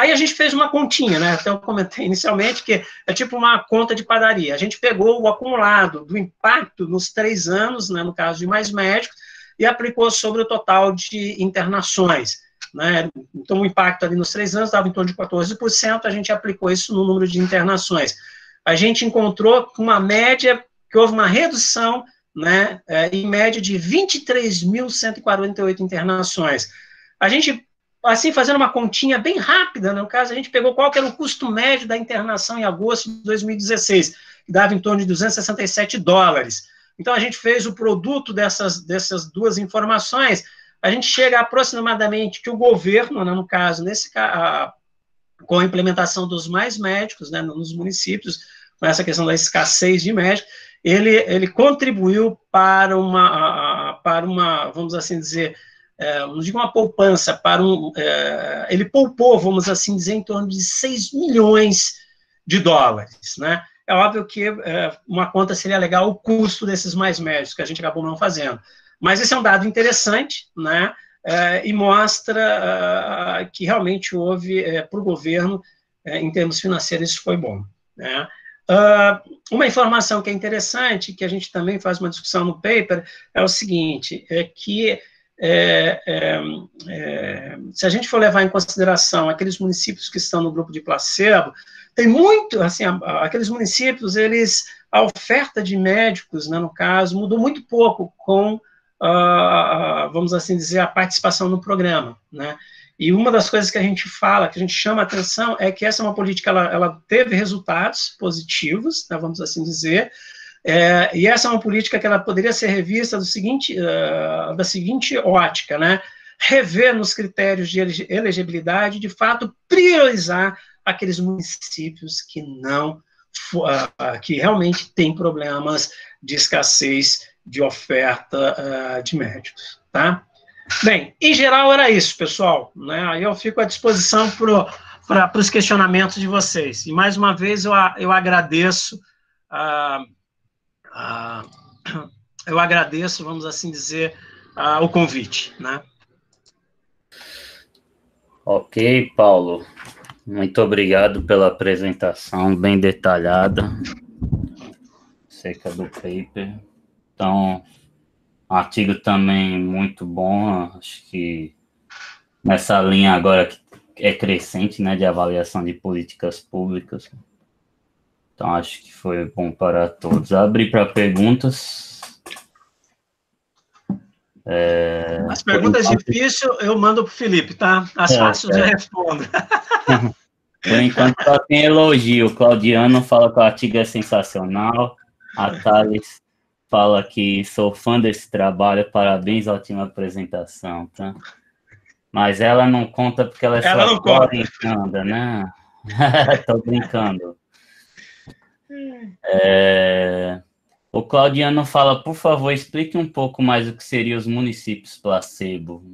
Aí a gente fez uma continha, né? Até eu comentei inicialmente que é tipo uma conta de padaria. A gente pegou o acumulado do impacto nos três anos, né, no caso de Mais Médicos, e aplicou sobre o total de internações, né? Então, o impacto ali nos três anos dava em torno de quatorze por cento, a gente aplicou isso no número de internações. A gente encontrou uma média, que houve uma redução, né, em média de vinte e três mil cento e quarenta e oito internações. A gente, assim, fazendo uma continha bem rápida, no caso, a gente pegou qual que era o custo médio da internação em agosto de dois mil e dezesseis, que dava em torno de duzentos e sessenta e sete dólares. Então, a gente fez o produto dessas, dessas duas informações, a gente chega aproximadamente que o governo, né, no caso, nesse, a, com a implementação dos Mais Médicos, né, nos municípios, com essa questão da escassez de médicos, ele, ele contribuiu para uma, para uma, vamos assim dizer, é, não digo uma poupança, para um, é, ele poupou, vamos assim dizer, em torno de seis milhões de dólares, né? É óbvio que é, uma conta seria legal o custo desses Mais Médicos, que a gente acabou não fazendo. Mas esse é um dado interessante, né? É, e mostra uh, que realmente houve, é, para o governo, é, em termos financeiros, isso foi bom, né? Uh, uma informação que é interessante, que a gente também faz uma discussão no paper, é o seguinte, é que é, é, é, se a gente for levar em consideração aqueles municípios que estão no grupo de placebo, tem muito, assim, aqueles municípios, eles, a oferta de médicos, né, no caso, mudou muito pouco com, uh, vamos assim dizer, a participação no programa, né? E uma das coisas que a gente fala, que a gente chama a atenção, é que essa é uma política, ela, ela teve resultados positivos, né, vamos assim dizer, é, e essa é uma política que ela poderia ser revista do seguinte, uh, da seguinte ótica, né, rever nos critérios de elegibilidade, de fato, priorizar aqueles municípios que não, uh, que realmente têm problemas de escassez de oferta uh, de médicos, tá? Bem, em geral era isso, pessoal, né? Aí eu fico à disposição para os questionamentos de vocês. E, mais uma vez, eu, eu agradeço, uh, uh, eu agradeço, vamos assim dizer, uh, o convite, né? Ok, Paulo. Muito obrigado pela apresentação bem detalhada, acerca do paper. Então, um artigo também muito bom, acho que nessa linha agora que é crescente, né, de avaliação de políticas públicas. Então, acho que foi bom para todos. Abrir para perguntas. É, As perguntas enquanto... difíceis eu mando para o Felipe, tá? As é, fáceis é. eu respondo. Por enquanto, só tem elogio. O Claudiano fala que o artigo é sensacional. A Thales fala que sou fã desse trabalho, parabéns, ótima apresentação, tá? Mas ela não conta porque ela é ela só não conta. brincando, né? Tô brincando. É... O Claudiano fala, por favor, explique um pouco mais o que seriam os municípios placebo.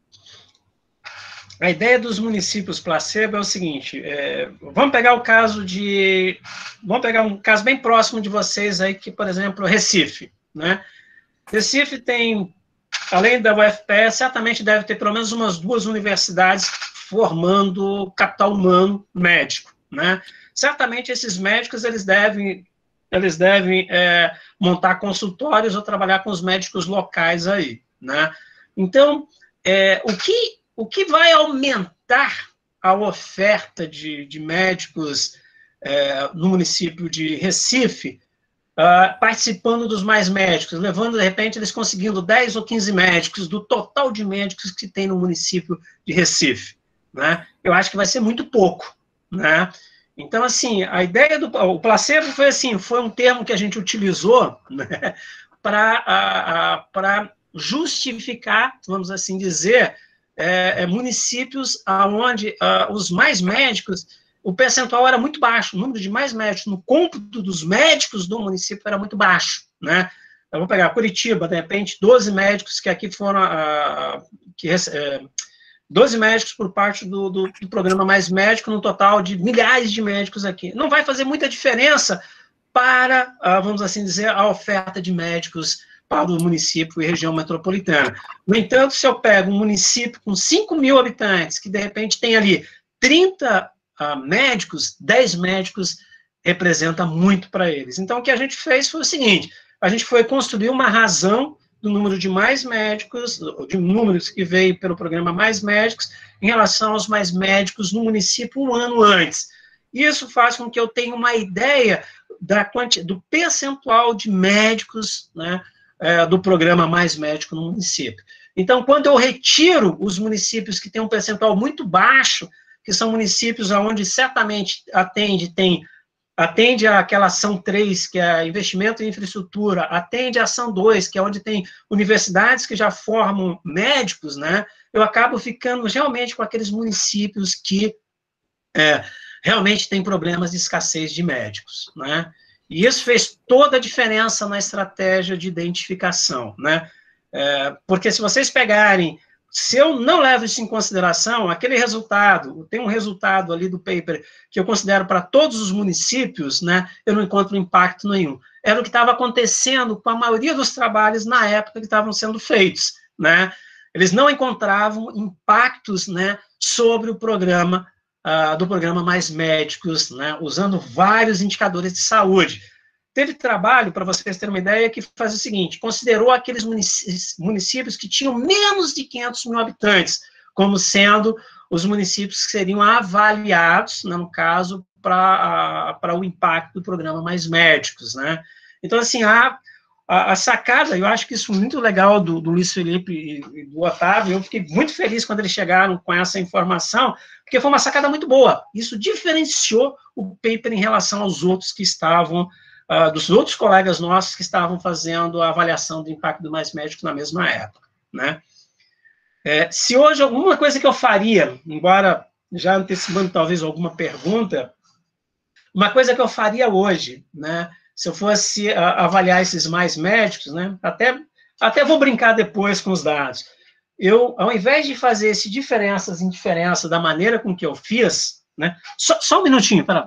A ideia dos municípios placebo é o seguinte, é, vamos pegar o caso de, vamos pegar um caso bem próximo de vocês aí, que, por exemplo, Recife, né? Recife tem, além da U F P E, certamente deve ter pelo menos umas duas universidades formando capital humano médico, né? Certamente esses médicos, eles devem, eles devem é, montar consultórios ou trabalhar com os médicos locais aí, né? Então, é, o que O que vai aumentar a oferta de, de médicos é, no município de Recife, uh, participando dos Mais Médicos, levando, de repente, eles conseguindo dez ou quinze médicos do total de médicos que tem no município de Recife, né? Eu acho que vai ser muito pouco, né? Então, assim, a ideia do... O placebo foi assim, foi um termo que a gente utilizou, né, para para justificar, vamos assim dizer, É, é, municípios onde uh, os mais médicos, o percentual era muito baixo, o número de mais médicos no cômputo dos médicos do município era muito baixo, né? Eu vou pegar Curitiba, de repente, doze médicos que aqui foram, uh, que, uh, doze médicos por parte do, do, do programa Mais Médico, no total de milhares de médicos aqui. Não vai fazer muita diferença para, uh, vamos assim dizer, a oferta de médicos para o município e região metropolitana. No entanto, se eu pego um município com cinco mil habitantes, que de repente tem ali trinta uh, médicos, dez médicos representa muito para eles. Então, o que a gente fez foi o seguinte, a gente foi construir uma razão do número de mais médicos, de números que veio pelo programa Mais Médicos, em relação aos mais médicos no município um ano antes. Isso faz com que eu tenha uma ideia da quanti, do percentual de médicos, né, é, do programa Mais Médico no município. Então, quando eu retiro os municípios que têm um percentual muito baixo, que são municípios onde certamente atende, tem atende àquela ação três, que é investimento em infraestrutura, atende à ação dois, que é onde tem universidades que já formam médicos, né? Eu acabo ficando realmente com aqueles municípios que é, realmente têm problemas de escassez de médicos, né? E isso fez toda a diferença na estratégia de identificação, né? É, porque se vocês pegarem, se eu não levo isso em consideração, aquele resultado, tem um resultado ali do paper que eu considero para todos os municípios, né, eu não encontro impacto nenhum. Era o que estava acontecendo com a maioria dos trabalhos na época que estavam sendo feitos, né? Eles não encontravam impactos, né, sobre o programa, uh, do programa Mais Médicos, né, usando vários indicadores de saúde. Teve trabalho, para vocês terem uma ideia, que faz o seguinte, considerou aqueles municípios, municípios que tinham menos de quinhentos mil habitantes, como sendo os municípios que seriam avaliados, né, no caso, para o impacto do programa Mais Médicos, né? Então, assim, a, a, a sacada, eu acho que isso é muito legal do, do Luiz Felipe e, e do Otávio, eu fiquei muito feliz quando eles chegaram com essa informação, porque foi uma sacada muito boa. Isso diferenciou o paper em relação aos outros que estavam Uh, dos outros colegas nossos que estavam fazendo a avaliação do impacto do Mais Médicos na mesma época, né? É, se hoje alguma coisa que eu faria, embora já antecipando talvez alguma pergunta, uma coisa que eu faria hoje, né, se eu fosse uh, avaliar esses Mais Médicos, né, até, até vou brincar depois com os dados, eu, ao invés de fazer esse diferenças em diferença da maneira com que eu fiz, né, só, só um minutinho, para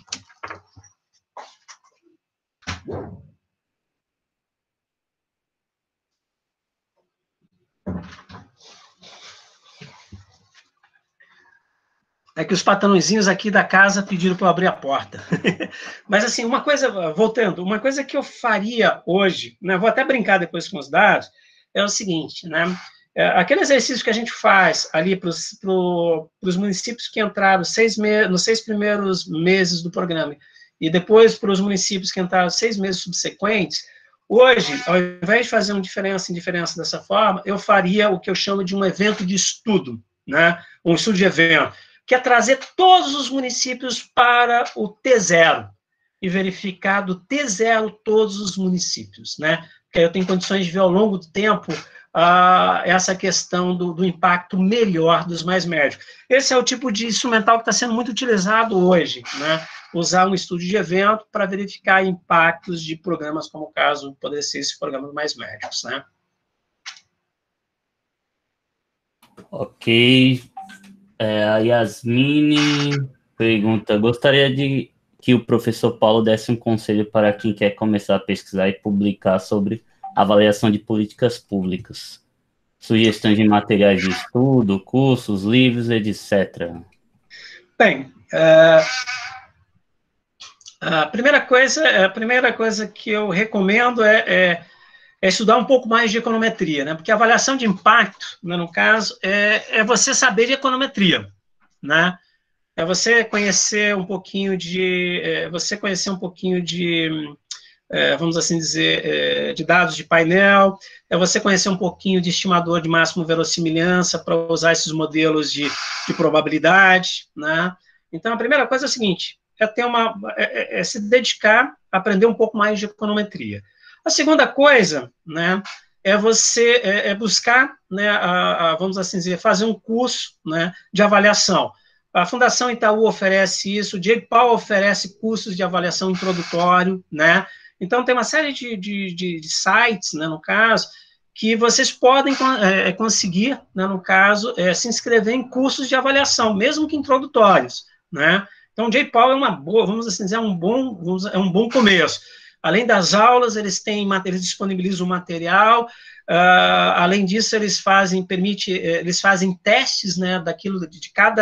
É que os patrõezinhos aqui da casa pediram para eu abrir a porta. Mas, assim, uma coisa, voltando, uma coisa que eu faria hoje, né, vou até brincar depois com os dados, é o seguinte, né, é, aquele exercício que a gente faz ali para os pro, municípios que entraram seis me nos seis primeiros meses do programa, e depois para os municípios que entraram seis meses subsequentes, hoje, ao invés de fazer uma diferença em diferença dessa forma, eu faria o que eu chamo de um evento de estudo, né, um estudo de evento, que é trazer todos os municípios para o T zero e verificar do T zero todos os municípios, né? Porque aí eu tenho condições de ver ao longo do tempo uh, essa questão do, do impacto melhor dos Mais Médicos. Esse é o tipo de instrumental que está sendo muito utilizado hoje, né? Usar um estudo de evento para verificar impactos de programas, como o caso poderia ser esse programa do Mais Médicos, né? Ok. É, a Yasmine pergunta, gostaria de que o professor Paulo desse um conselho para quem quer começar a pesquisar e publicar sobre avaliação de políticas públicas, sugestões de materiais de estudo, cursos, livros, etcétera. Bem, uh, a primeira coisa, a primeira coisa que eu recomendo é, é é estudar um pouco mais de econometria, né? Porque a avaliação de impacto, né, no caso, é, é você saber de econometria, né? É você conhecer um pouquinho de, é, você conhecer um pouquinho de, é, vamos assim dizer, é, de dados de painel, é você conhecer um pouquinho de estimador de máximo verossimilhança para usar esses modelos de, de probabilidade, né? Então, a primeira coisa é o seguinte, é, ter uma, é, é, é se dedicar a aprender um pouco mais de econometria. A segunda coisa, né, é você é, é buscar, né, a, a, vamos assim dizer, fazer um curso, né, de avaliação. A Fundação Itaú oferece isso, o J PAL oferece cursos de avaliação introdutório, né, então tem uma série de, de, de, de sites, né, no caso, que vocês podem é, conseguir, né, no caso, é, se inscrever em cursos de avaliação, mesmo que introdutórios, né, então o J PAL é uma boa, vamos assim dizer, é um bom, vamos, é um bom começo. Além das aulas, eles têm, eles disponibilizam material, uh, além disso, eles fazem, permite, eles fazem testes, né, daquilo, de cada,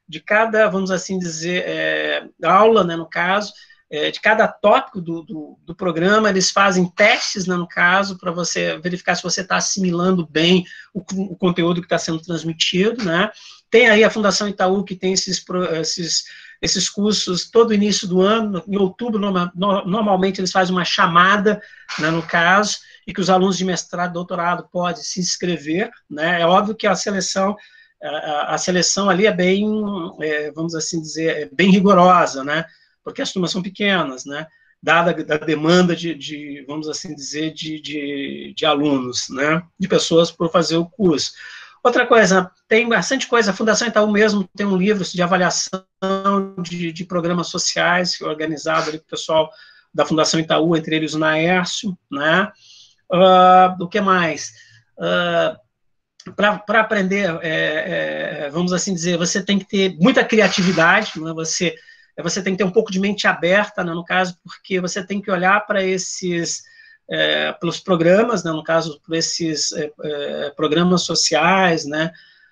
de cada, vamos assim dizer, é, aula, né, no caso, é, de cada tópico do, do, do programa, eles fazem testes, né, no caso, para você verificar se você está assimilando bem o, o conteúdo que está sendo transmitido, né. Tem aí a Fundação Itaú, que tem esses, esses, esses cursos todo início do ano, em outubro, norma, normalmente eles fazem uma chamada, né, no caso, e que os alunos de mestrado, doutorado podem se inscrever, né. É óbvio que a seleção, a, a seleção ali é bem, é, vamos assim dizer, é bem rigorosa, né, porque as turmas são pequenas, né, dada a demanda de, de, vamos assim dizer, de, de, de alunos, né, de pessoas por fazer o curso. Outra coisa, tem bastante coisa, a Fundação Itaú mesmo tem um livro de avaliação de, de programas sociais, organizado ali com o pessoal da Fundação Itaú, entre eles o Naércio, né, uh, o que mais? Uh, para aprender, é, é, vamos assim dizer, você tem que ter muita criatividade, né, você... você tem que ter um pouco de mente aberta, né, no caso, porque você tem que olhar para esses, é, pelos programas, né, no caso, por esses é, é, programas sociais, né,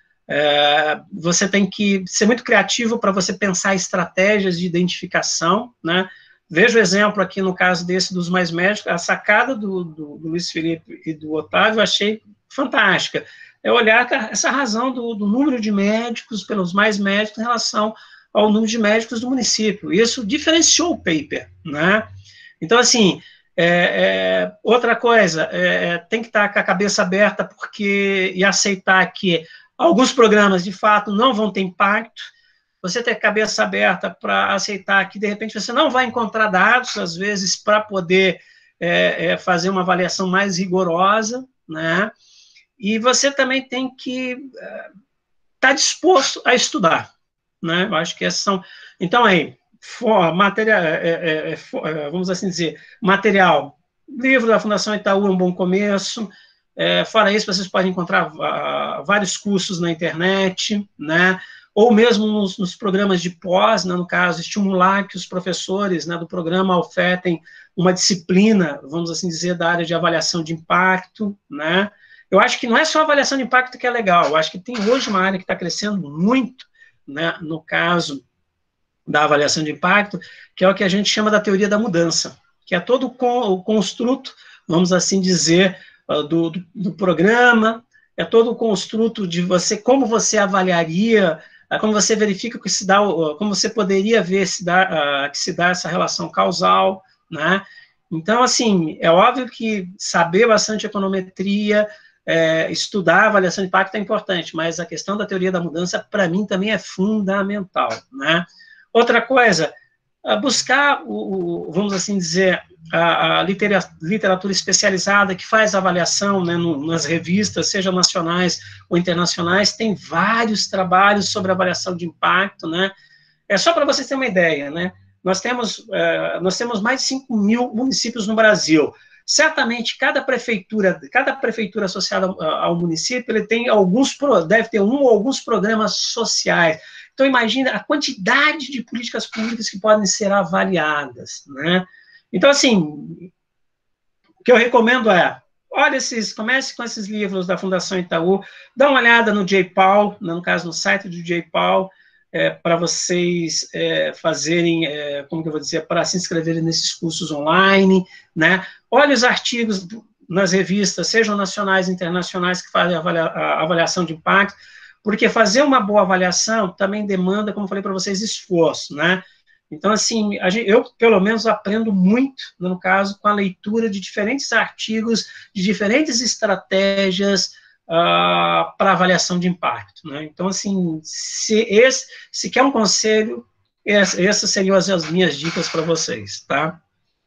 é, você tem que ser muito criativo para você pensar estratégias de identificação, né. Veja o exemplo aqui, no caso desse dos Mais Médicos, a sacada do, do, do Luiz Felipe e do Otávio, eu achei fantástica, é olhar essa razão do, do número de médicos pelos mais médicos em relação ao número de médicos do município. Isso diferenciou o paper, né? Então, assim, é, é, outra coisa, é, tem que estar com a cabeça aberta porque, e aceitar que alguns programas, de fato, não vão ter impacto, você ter a cabeça aberta para aceitar que, de repente, você não vai encontrar dados, às vezes, para poder é, é, fazer uma avaliação mais rigorosa, né? E você também tem que estar tá disposto a estudar, né? Eu acho que essas são... Então, aí, for, material, é, é, é, for, vamos assim dizer, material, livro da Fundação Itaú é um bom começo, é, fora isso, vocês podem encontrar uh, vários cursos na internet, né? Ou mesmo nos, nos programas de pós, né, no caso, estimular que os professores, né, do programa ofertem uma disciplina, vamos assim dizer, da área de avaliação de impacto, né? Eu acho que não é só a avaliação de impacto que é legal, eu acho que tem hoje uma área que está crescendo muito, né, no caso da avaliação de impacto, que é o que a gente chama da teoria da mudança, que é todo o construto, vamos assim dizer, do, do, do programa, é todo o construto de você, como você avaliaria, como você verifica que se dá, como você poderia ver se dá, que se dá essa relação causal, né? Então, assim, é óbvio que saber bastante econometria, É, estudar a avaliação de impacto é importante, mas a questão da teoria da mudança, para mim, também é fundamental, né? Outra coisa, buscar, o, o, vamos assim dizer, a, a literatura especializada que faz avaliação, né, no, nas revistas, seja nacionais ou internacionais, tem vários trabalhos sobre avaliação de impacto, né? É só para vocês terem uma ideia, né? Nós temos, é, nós temos mais de cinco mil municípios no Brasil. Certamente, cada prefeitura, cada prefeitura associada ao município, ele tem alguns, deve ter um ou alguns programas sociais. Então, imagina a quantidade de políticas públicas que podem ser avaliadas, né? Então, assim, o que eu recomendo é, olha esses, comece com esses livros da Fundação Itaú, dá uma olhada no J. Paul, no caso, no site do J. Paul, É, para vocês é, fazerem, é, como que eu vou dizer, para se inscreverem nesses cursos online, né? Olha os artigos nas revistas, sejam nacionais e internacionais, que fazem a, avalia, a avaliação de impacto, porque fazer uma boa avaliação também demanda, como eu falei para vocês, esforço, né? Então, assim, a gente, eu, pelo menos, aprendo muito, no caso, com a leitura de diferentes artigos, de diferentes estratégias, Uh, para avaliação de impacto, né? Então, assim, se, esse, se quer um conselho, essa, essas seriam as, as minhas dicas para vocês, tá?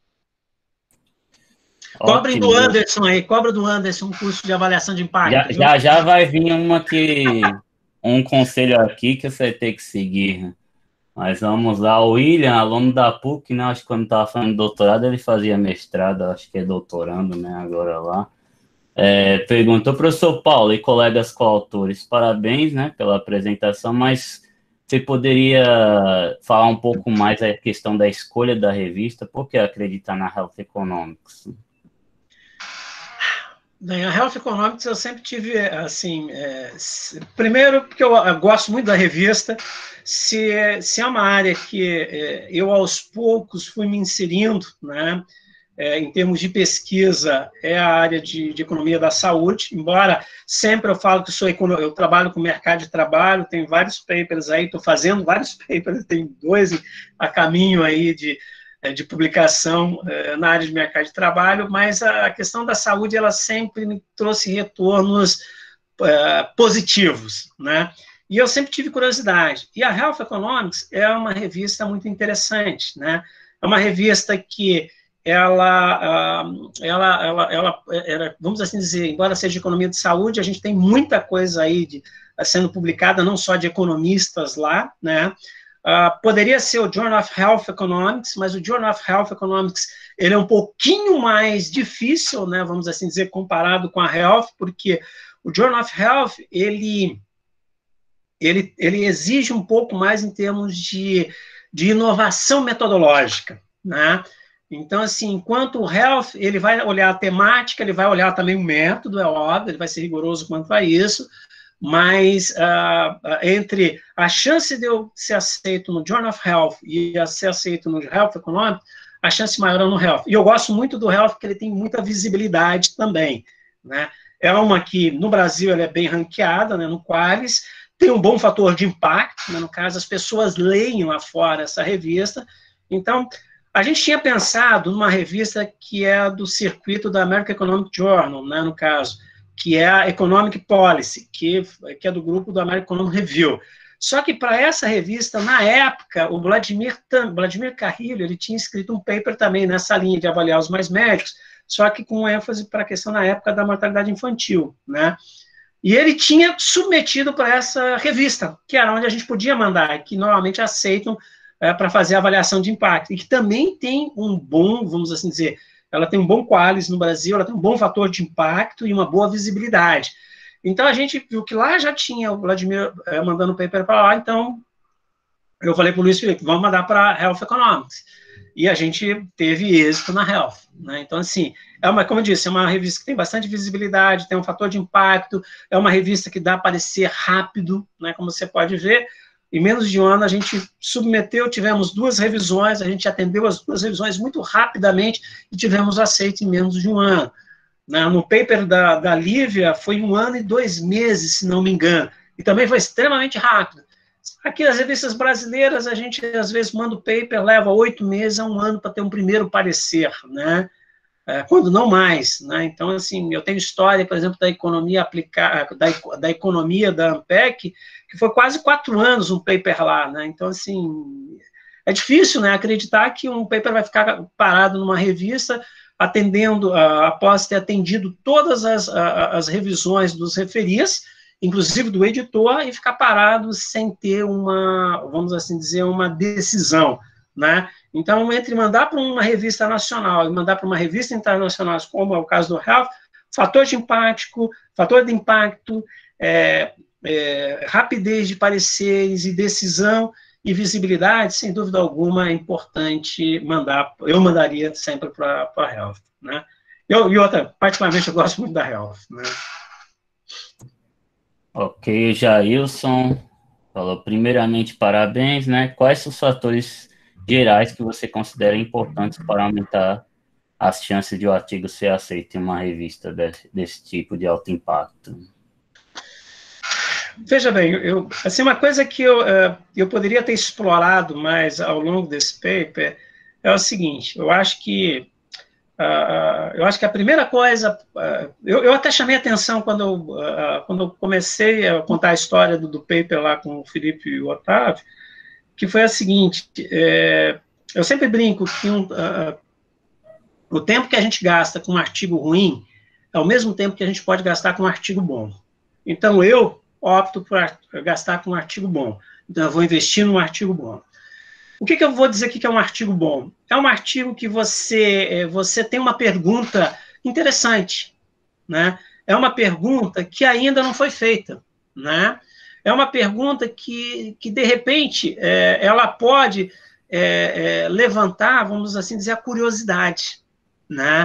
Cobrem do Anderson aí, cobra do Anderson um curso de avaliação de impacto. Já, já, já vai vir uma que, um conselho aqui que você tem que seguir. Mas vamos lá, o William, aluno da P U C, né? Acho que quando estava fazendo doutorado, ele fazia mestrado, acho que é doutorando, né? Agora lá. É, perguntou, professor Paulo e colegas coautores, parabéns, né, pela apresentação, mas você poderia falar um pouco mais a questão da escolha da revista, por que acreditar na Health Economics? Bem, a Health Economics eu sempre tive, assim, é, se, primeiro porque eu, eu gosto muito da revista, se, se é uma área que é, eu aos poucos fui me inserindo, né, é, em termos de pesquisa, é a área de, de economia da saúde, embora sempre eu falo que sou econo, eu trabalho com mercado de trabalho, tenho vários papers aí, estou fazendo vários papers, tenho dois a caminho aí de de publicação na área de mercado de trabalho, mas a questão da saúde, ela sempre me trouxe retornos positivos, né? E eu sempre tive curiosidade. E a Health Economics é uma revista muito interessante, né? É uma revista que ela, ela, ela, ela, ela vamos assim dizer, embora seja de economia de saúde, a gente tem muita coisa aí de, sendo publicada, não só de economistas lá, né? Uh, poderia ser o Journal of Health Economics, mas o Journal of Health Economics ele é um pouquinho mais difícil, né, vamos assim dizer, comparado com a Health, porque o Journal of Health, ele, ele, ele exige um pouco mais em termos de, de inovação metodológica, né? Então, assim, enquanto o Health, ele vai olhar a temática, ele vai olhar também o método, é óbvio, ele vai ser rigoroso quanto a isso, mas uh, entre a chance de eu ser aceito no Journal of Health e a ser aceito no Health Economics, a chance maior é no Health. E eu gosto muito do Health porque ele tem muita visibilidade também, né? É uma que, no Brasil, ela é bem ranqueada, né, no Qualis, tem um bom fator de impacto, né, no caso, as pessoas leem lá fora essa revista. Então, a gente tinha pensado numa revista que é do circuito da American Economic Journal, né, no caso, que é a Economic Policy, que, que é do grupo do American Economic Review. Só que para essa revista, na época, o Vladimir, Vladimir Carrilho, ele tinha escrito um paper também nessa linha de avaliar os mais médicos, só que com ênfase para a questão na época da mortalidade infantil, né? E ele tinha submetido para essa revista, que era onde a gente podia mandar, que normalmente aceitam é, para fazer a avaliação de impacto, e que também tem um bom, vamos assim dizer, ela tem um bom qualis no Brasil, ela tem um bom fator de impacto e uma boa visibilidade. Então, a gente viu que lá já tinha o Vladimir é, mandando o paper para lá, então eu falei para o Luiz Felipe, vamos mandar para a Health Economics. E a gente teve êxito na Health, né? Então, assim, é uma, como eu disse, é uma revista que tem bastante visibilidade, tem um fator de impacto, é uma revista que dá aparecer rápido, né? Como você pode ver, em menos de um ano a gente submeteu, tivemos duas revisões, a gente atendeu as duas revisões muito rapidamente e tivemos aceito em menos de um ano. No paper da, da Lívia foi um ano e dois meses, se não me engano, e também foi extremamente rápido. Aqui nas revistas brasileiras a gente às vezes manda o paper, leva oito meses a um ano para ter um primeiro parecer, né? É, quando não mais, né? Então, assim, eu tenho história, por exemplo, da economia aplicada, da, da economia da ANPEC, que foi quase quatro anos um paper lá, né? Então, assim, é difícil, né, acreditar que um paper vai ficar parado numa revista, atendendo, uh, após ter atendido todas as, uh, as revisões dos referias, inclusive do editor, e ficar parado sem ter uma, vamos assim dizer, uma decisão, né? Então, entre mandar para uma revista nacional e mandar para uma revista internacional, como é o caso do Health, fator de impacto, fator de impacto, é, é, rapidez de pareceres e decisão e visibilidade, sem dúvida alguma, é importante mandar, eu mandaria sempre para a Health, né? Eu, e outra, particularmente, eu gosto muito da Health, né? Ok, Jailson falou, primeiramente, parabéns, né? Quais os fatores gerais que você considera importantes para aumentar as chances de o artigo ser aceito em uma revista desse, desse tipo de alto impacto? Veja bem, eu, assim, uma coisa que eu, eu poderia ter explorado mais ao longo desse paper é o seguinte, eu acho que Uh, eu acho que a primeira coisa, uh, eu, eu até chamei atenção quando eu, uh, quando eu comecei a contar a história do, do paper lá com o Felipe e o Otávio, que foi a seguinte, é, eu sempre brinco que um, uh, o tempo que a gente gasta com um artigo ruim é o mesmo tempo que a gente pode gastar com um artigo bom. Então, eu opto por gastar com um artigo bom. Então, eu vou investir num artigo bom. O que, que eu vou dizer aqui que é um artigo bom? É um artigo que você, você tem uma pergunta interessante, né? É uma pergunta que ainda não foi feita, né? É uma pergunta que, que de repente, é, ela pode é, é, levantar, vamos assim dizer, a curiosidade, né?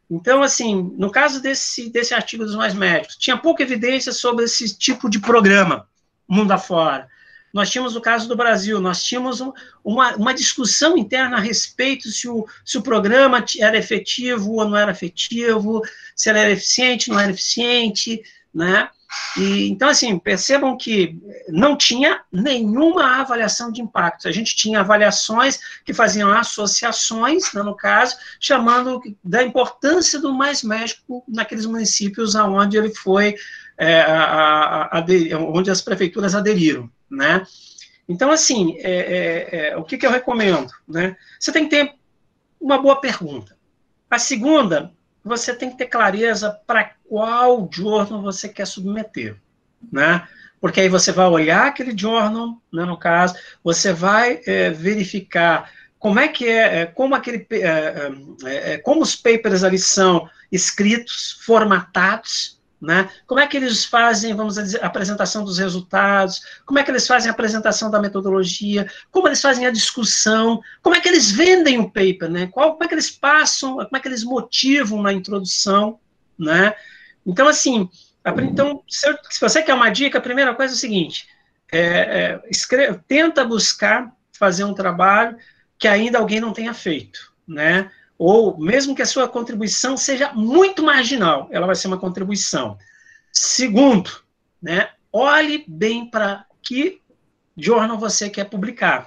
Então, assim, no caso desse, desse artigo dos mais médicos, tinha pouca evidência sobre esse tipo de programa, mundo afora. Nós tínhamos o caso do Brasil, nós tínhamos um, uma, uma discussão interna a respeito se o, se o programa era efetivo ou não era efetivo, se ele era eficiente ou não era eficiente, né? E, então, assim, percebam que não tinha nenhuma avaliação de impacto. A gente tinha avaliações que faziam associações, né, no caso, chamando da importância do mais médico naqueles municípios onde ele foi, é, a, a, a, onde as prefeituras aderiram, né? Então, assim, é, é, é, o que, que eu recomendo, né? Você tem que ter uma boa pergunta. A segunda, você tem que ter clareza para qual journal você quer submeter, né? Porque aí você vai olhar aquele journal, né, no caso, você vai é, verificar como é que é, é como aquele, é, é, como os papers ali são escritos, formatados, né? Como é que eles fazem, vamos dizer, a apresentação dos resultados, como é que eles fazem a apresentação da metodologia, como eles fazem a discussão, como é que eles vendem o paper, né? Qual, como é que eles passam, como é que eles motivam na introdução, né? Então, assim, então, se, eu, se você quer uma dica, a primeira coisa é o seguinte, é, é, escreve, tenta buscar fazer um trabalho que ainda alguém não tenha feito, né? Ou mesmo que a sua contribuição seja muito marginal, ela vai ser uma contribuição. Segundo, né, olhe bem para que jornal você quer publicar,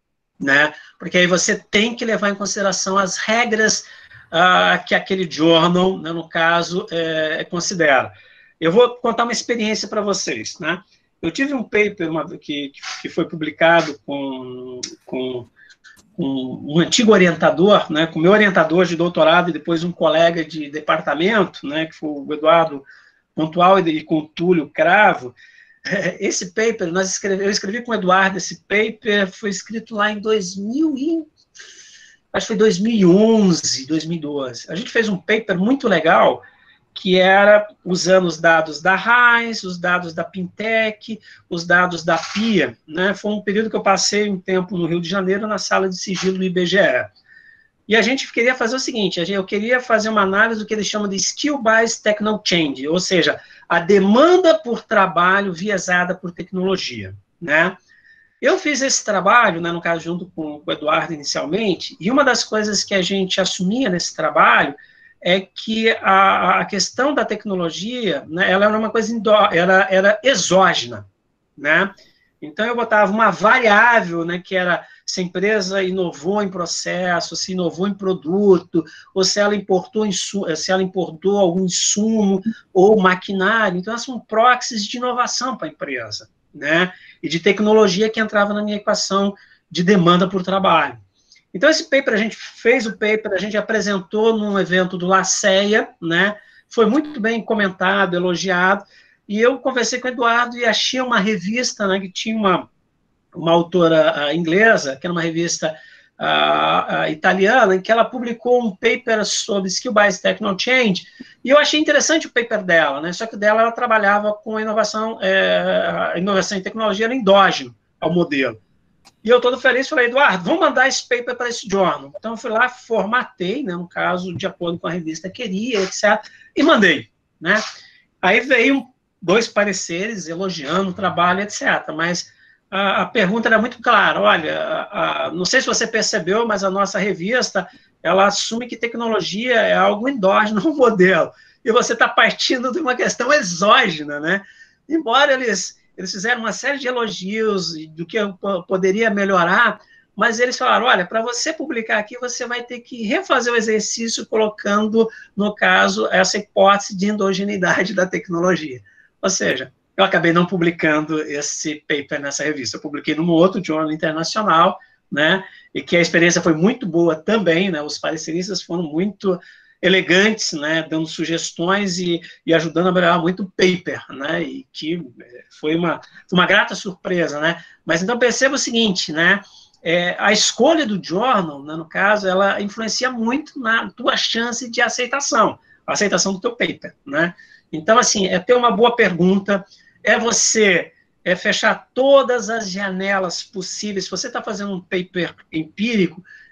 né? Porque aí você tem que levar em consideração as regras uh, que aquele jornal, né, no caso, é, considera. Eu vou contar uma experiência para vocês, né? Eu tive um paper uma, que, que foi publicado com... com um, um antigo orientador, né, com meu orientador de doutorado e depois um colega de departamento, né, que foi o Eduardo Pontual e com o Túlio Cravo. Esse paper, nós escreve, eu escrevi com o Eduardo, esse paper foi escrito lá em dois mil e, acho que foi dois mil e onze, dois mil e doze. A gente fez um paper muito legal, que era usando os dados da Heinz, os dados da Pintec, os dados da Pia, né? Foi um período que eu passei um tempo no Rio de Janeiro, na sala de sigilo do I B G E. E a gente queria fazer o seguinte, eu queria fazer uma análise do que eles chamam de Skill-Based Techno Change, ou seja, a demanda por trabalho viesada por tecnologia, né? Eu fiz esse trabalho, né, no caso, junto com o Eduardo inicialmente, e uma das coisas que a gente assumia nesse trabalho é que a, a questão da tecnologia, né, ela era uma coisa indó, era, era exógena, né? Então, eu botava uma variável, né, que era se a empresa inovou em processo, se inovou em produto, ou se ela importou, insumo, se ela importou algum insumo ou maquinário. Então, são proxies de inovação para a empresa, né? E de tecnologia que entrava na minha equação de demanda por trabalho. Então, esse paper, a gente fez o paper, a gente apresentou num evento do LACEA, né? Foi muito bem comentado, elogiado, e eu conversei com o Eduardo e achei uma revista, né, que tinha uma, uma autora uh, inglesa, que era uma revista uh, uh, italiana, em que ela publicou um paper sobre Skill-Based Techno Change, e eu achei interessante o paper dela, né? Só que dela ela trabalhava com a inovação, é, a inovação em tecnologia era endógeno ao modelo. E eu todo feliz, falei, Eduardo, vamos mandar esse paper para esse jornal. Então, eu fui lá, formatei, né, no caso, de acordo com a revista queria, etcétera, e mandei, né? Aí veio dois pareceres elogiando o trabalho, etcétera. Mas a, a pergunta era muito clara, olha, a, a, não sei se você percebeu, mas a nossa revista, ela assume que tecnologia é algo endógeno no modelo. E você está partindo de uma questão exógena, né? Embora eles... Eles fizeram uma série de elogios do que eu poderia melhorar, mas eles falaram, olha, para você publicar aqui, você vai ter que refazer o exercício colocando, no caso, essa hipótese de endogeneidade da tecnologia. Ou seja, eu acabei não publicando esse paper nessa revista, eu publiquei num outro jornal internacional, né, e que a experiência foi muito boa também, né, os pareceristas foram muito elegantes, né, dando sugestões e, e ajudando a melhorar muito o paper, né, e que foi uma, uma grata surpresa, né, mas então perceba o seguinte, né, é, a escolha do journal, né, no caso, ela influencia muito na tua chance de aceitação, a aceitação do teu paper, né, então, assim, é ter uma boa pergunta, é você é fechar todas as janelas possíveis, se você está fazendo um paper empírico,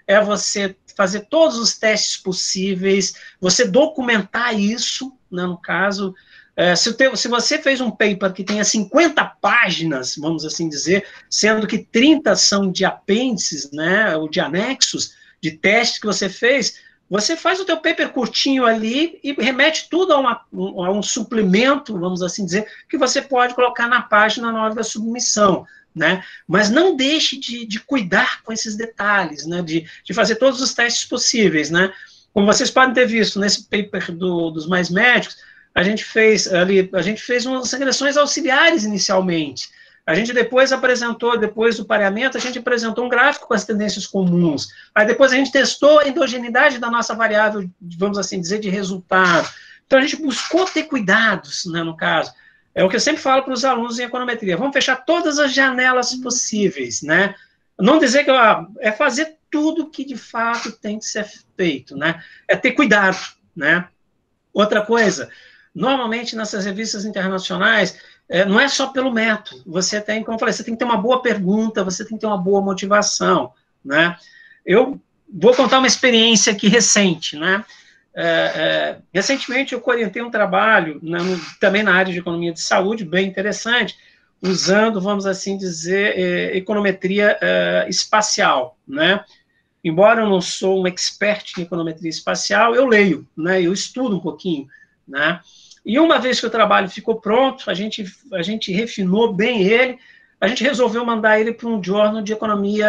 é você fazer todos os testes possíveis, você documentar isso, né, no caso, é, se, te, se você fez um paper que tenha cinquenta páginas, vamos assim dizer, sendo que trinta são de apêndices, né, ou de anexos, de testes que você fez, você faz o teu paper curtinho ali e remete tudo a, uma, a um suplemento, vamos assim dizer, que você pode colocar na página na hora da submissão, né? Mas não deixe de, de cuidar com esses detalhes, né? De, de fazer todos os testes possíveis, né? Como vocês podem ter visto nesse paper do, dos mais médicos, a gente fez ali, a gente fez umas regressões auxiliares inicialmente. A gente depois apresentou, depois do pareamento, a gente apresentou um gráfico com as tendências comuns. Aí depois a gente testou a endogeneidade da nossa variável, vamos assim dizer, de resultado. Então a gente buscou ter cuidados, né, no caso. É o que eu sempre falo para os alunos em econometria. Vamos fechar todas as janelas possíveis, né? Não dizer que ah, é fazer tudo que de fato tem que ser feito, né? É ter cuidado, né? Outra coisa, normalmente nessas revistas internacionais, é, não é só pelo método. Você tem, como eu falei, você tem que ter uma boa pergunta, você tem que ter uma boa motivação, né? Eu vou contar uma experiência aqui recente, né? É, é, recentemente eu orientei um trabalho, né, no, também na área de economia de saúde, bem interessante, usando, vamos assim dizer, é, econometria é, espacial, né? Embora eu não sou um expert em econometria espacial, eu leio, né? Eu estudo um pouquinho, né? E uma vez que o trabalho ficou pronto, a gente, a gente refinou bem ele, a gente resolveu mandar ele para um jornal de economia,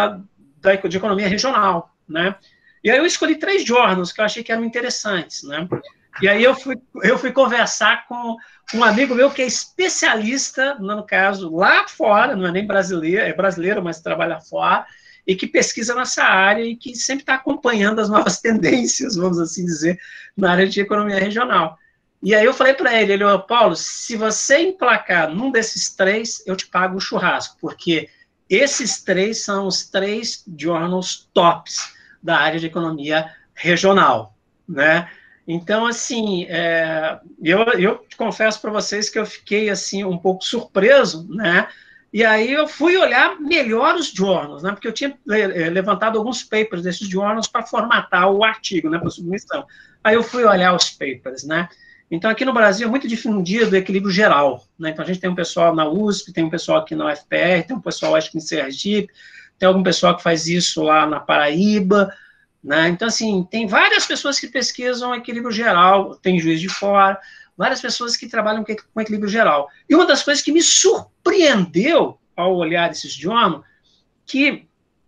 da, de economia regional, né? E aí eu escolhi três jornals que eu achei que eram interessantes, né? E aí eu fui, eu fui conversar com um amigo meu que é especialista, no caso, lá fora, não é nem brasileiro, é brasileiro, mas trabalha fora, e que pesquisa nessa área e que sempre está acompanhando as novas tendências, vamos assim dizer, na área de economia regional. E aí eu falei para ele, ele falou, Paulo, se você emplacar num desses três, eu te pago o churrasco, porque esses três são os três journals tops da área de economia regional, né? Então, assim, é, eu, eu confesso para vocês que eu fiquei, assim, um pouco surpreso, né? E aí eu fui olhar melhor os journals, né? Porque eu tinha levantado alguns papers desses journals para formatar o artigo, né? Para submissão. Aí eu fui olhar os papers, né? Então, aqui no Brasil é muito difundido o equilíbrio geral, né? Então, a gente tem um pessoal na U S P, tem um pessoal aqui na U F P R, tem um pessoal, acho que em Sergipe, tem algum pessoal que faz isso lá na Paraíba, né? Então, assim, tem várias pessoas que pesquisam equilíbrio geral, tem Juiz de Fora, várias pessoas que trabalham com equilíbrio geral. E uma das coisas que me surpreendeu ao olhar esses journals, que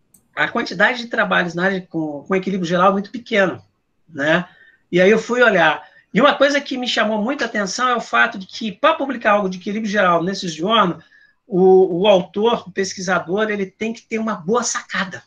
a quantidade de trabalhos na área com, com equilíbrio geral é muito pequena, né? E aí eu fui olhar. E uma coisa que me chamou muita atenção é o fato de que, para publicar algo de equilíbrio geral nesses journals, o, o autor, o pesquisador, ele tem que ter uma boa sacada,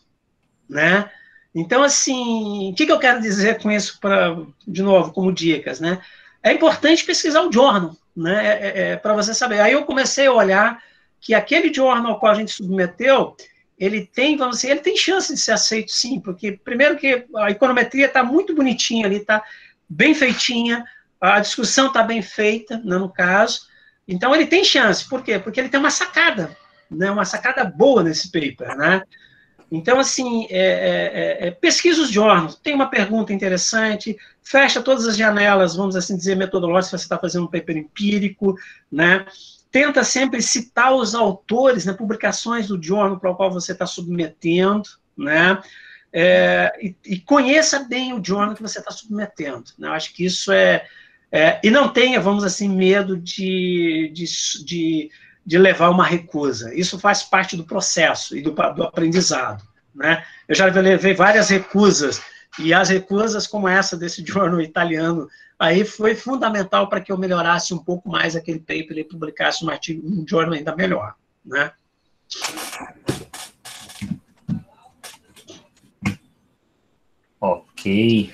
né? Então, assim, o que, que eu quero dizer com isso, pra, de novo, como dicas, né? É importante pesquisar o journal, né? É, é, é, para você saber. Aí eu comecei a olhar que aquele journal ao qual a gente submeteu, ele tem, vamos dizer, ele tem chance de ser aceito, sim, porque, primeiro que a econometria está muito bonitinha ali, está bem feitinha, a discussão está bem feita, né, no caso, então ele tem chance. Por quê? Porque ele tem uma sacada, né, uma sacada boa nesse paper, né? Então, assim, é, é, é, pesquisa os journals, tem uma pergunta interessante, fecha todas as janelas, vamos assim dizer, metodológicas, se você está fazendo um paper empírico, né? Tenta sempre citar os autores, né, publicações do journal para o qual você está submetendo, né? É, e, e conheça bem o journal que você está submetendo, né? Eu acho que isso é, é... E não tenha, vamos assim, medo de, de, de, de levar uma recusa. Isso faz parte do processo e do, do aprendizado, né? Eu já levei várias recusas, e as recusas como essa desse journal italiano, aí foi fundamental para que eu melhorasse um pouco mais aquele paper e publicasse um artigo, um journal ainda melhor, né? Ok.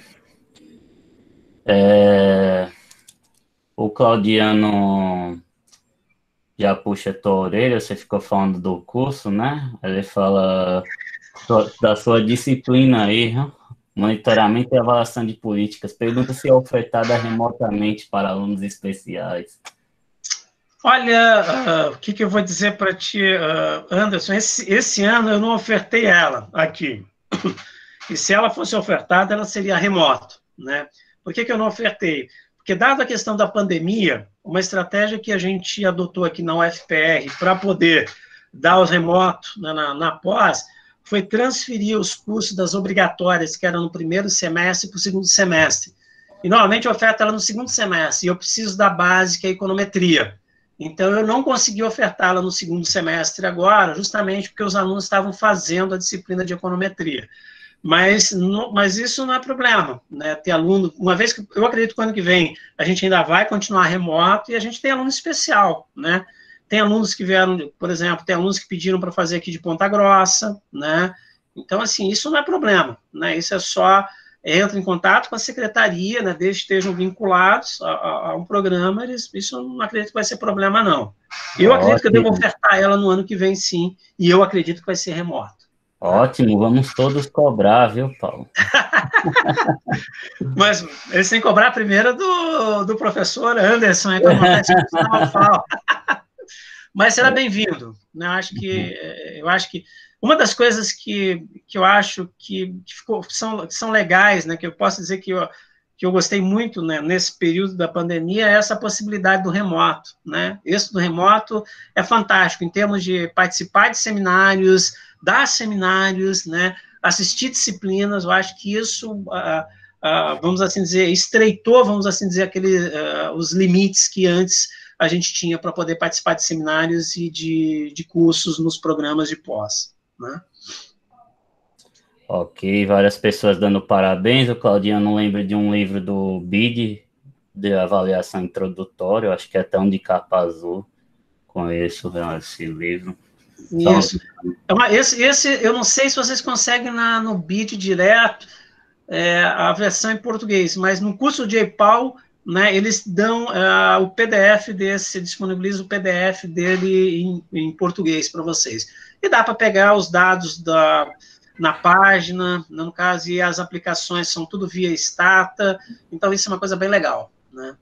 É, o Claudiano já puxa a tua orelha, você ficou falando do curso, né? Ele fala da sua disciplina aí, monitoramento e avaliação de políticas. Pergunta se é ofertada remotamente para alunos especiais. Olha, uh, o que, que eu vou dizer para ti, uh, Anderson? Esse, esse ano eu não ofertei ela aqui. e se ela fosse ofertada, ela seria remoto, né? Por que que eu não ofertei? Porque, dada a questão da pandemia, uma estratégia que a gente adotou aqui na U F P R para poder dar os remotos na, na, na pós, foi transferir os cursos das obrigatórias, que eram no primeiro semestre, para o segundo semestre. E, normalmente, eu oferto ela no segundo semestre, e eu preciso da base, que é a econometria. Então, eu não consegui ofertá-la no segundo semestre agora, justamente porque os alunos estavam fazendo a disciplina de econometria. Mas, não, mas isso não é problema, né? Ter aluno, uma vez que, eu acredito que o ano que vem a gente ainda vai continuar remoto, e a gente tem aluno especial, né? Tem alunos que vieram, por exemplo, tem alunos que pediram para fazer aqui de Ponta Grossa, né? Então, assim, isso não é problema, né? Isso é só, entra em contato com a secretaria, né? Desde que estejam vinculados a, a, a um programa, eles, isso eu não acredito que vai ser problema, não. Eu Ótimo. acredito que eu devo ofertar ela no ano que vem, sim, e eu acredito que vai ser remoto. Ótimo, vamos todos cobrar, viu, Paulo? Mas eles têm que cobrar primeiro do, do professor Anderson, aí, para montar esse curso na UFAL. Mas será bem-vindo, né? Eu acho que, eu acho que uma das coisas que, que eu acho que, que, ficou, que, são, que são legais, né, que eu posso dizer que eu, que eu gostei muito, né, nesse período da pandemia, é essa possibilidade do remoto, né? Isso do remoto é fantástico, em termos de participar de seminários, dar seminários, né, assistir disciplinas. Eu acho que isso, uh, uh, vamos assim dizer, estreitou, vamos assim dizer, aquele, uh, os limites que antes a gente tinha para poder participar de seminários e de, de cursos nos programas de pós, né? Ok, várias pessoas dando parabéns. O Claudinho não lembra de um livro do B I D, de avaliação introdutória, eu acho que é até um de capa azul. Conheço esse livro. Isso. Então, esse, esse, eu não sei se vocês conseguem na, no B I D direto, é, a versão em português, mas no curso de EIPAL, né, eles dão uh, o P D F desse, disponibilizam o P D F dele em, em português para vocês. E dá para pegar os dados da, na página, no caso, e as aplicações são tudo via Stata, então isso é uma coisa bem legal, né?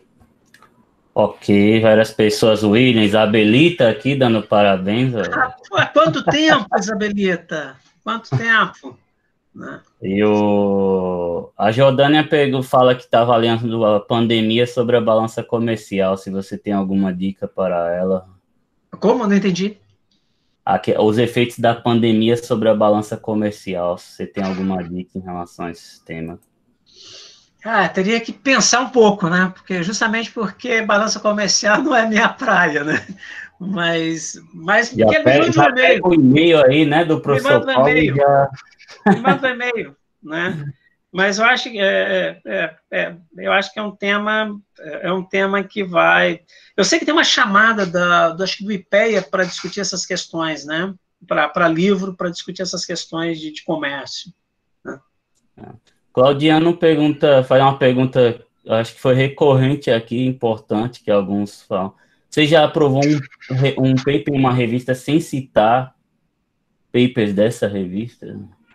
Ok, várias pessoas, William, Isabelita aqui dando parabéns. Há quanto tempo, Isabelita? Quanto tempo? Né? E o... a Jordânia pegou, fala que está avaliando a pandemia sobre a balança comercial, se você tem alguma dica para ela. Como? Não entendi. Aqui, os efeitos da pandemia sobre a balança comercial, se você tem alguma dica em relação a esse tema. Ah, teria que pensar um pouco, né? Porque justamente porque balança comercial não é minha praia, né? Mas, mas já que pega, me manda um e-mail. O e-mail aí, né, do professor me Paulo. Um e-mail. Já... Me manda um e-mail, né? Mas eu acho que é, é, é, eu acho que é um tema, é um tema que vai. Eu sei que tem uma chamada da, do, acho que do IPEA para discutir essas questões, né? Para livro, para discutir essas questões de, de comércio. Né? É. Claudiano pergunta, faz uma pergunta, acho que foi recorrente aqui, importante, que alguns falam. Você já aprovou um, um paper em uma revista sem citar papers dessa revista?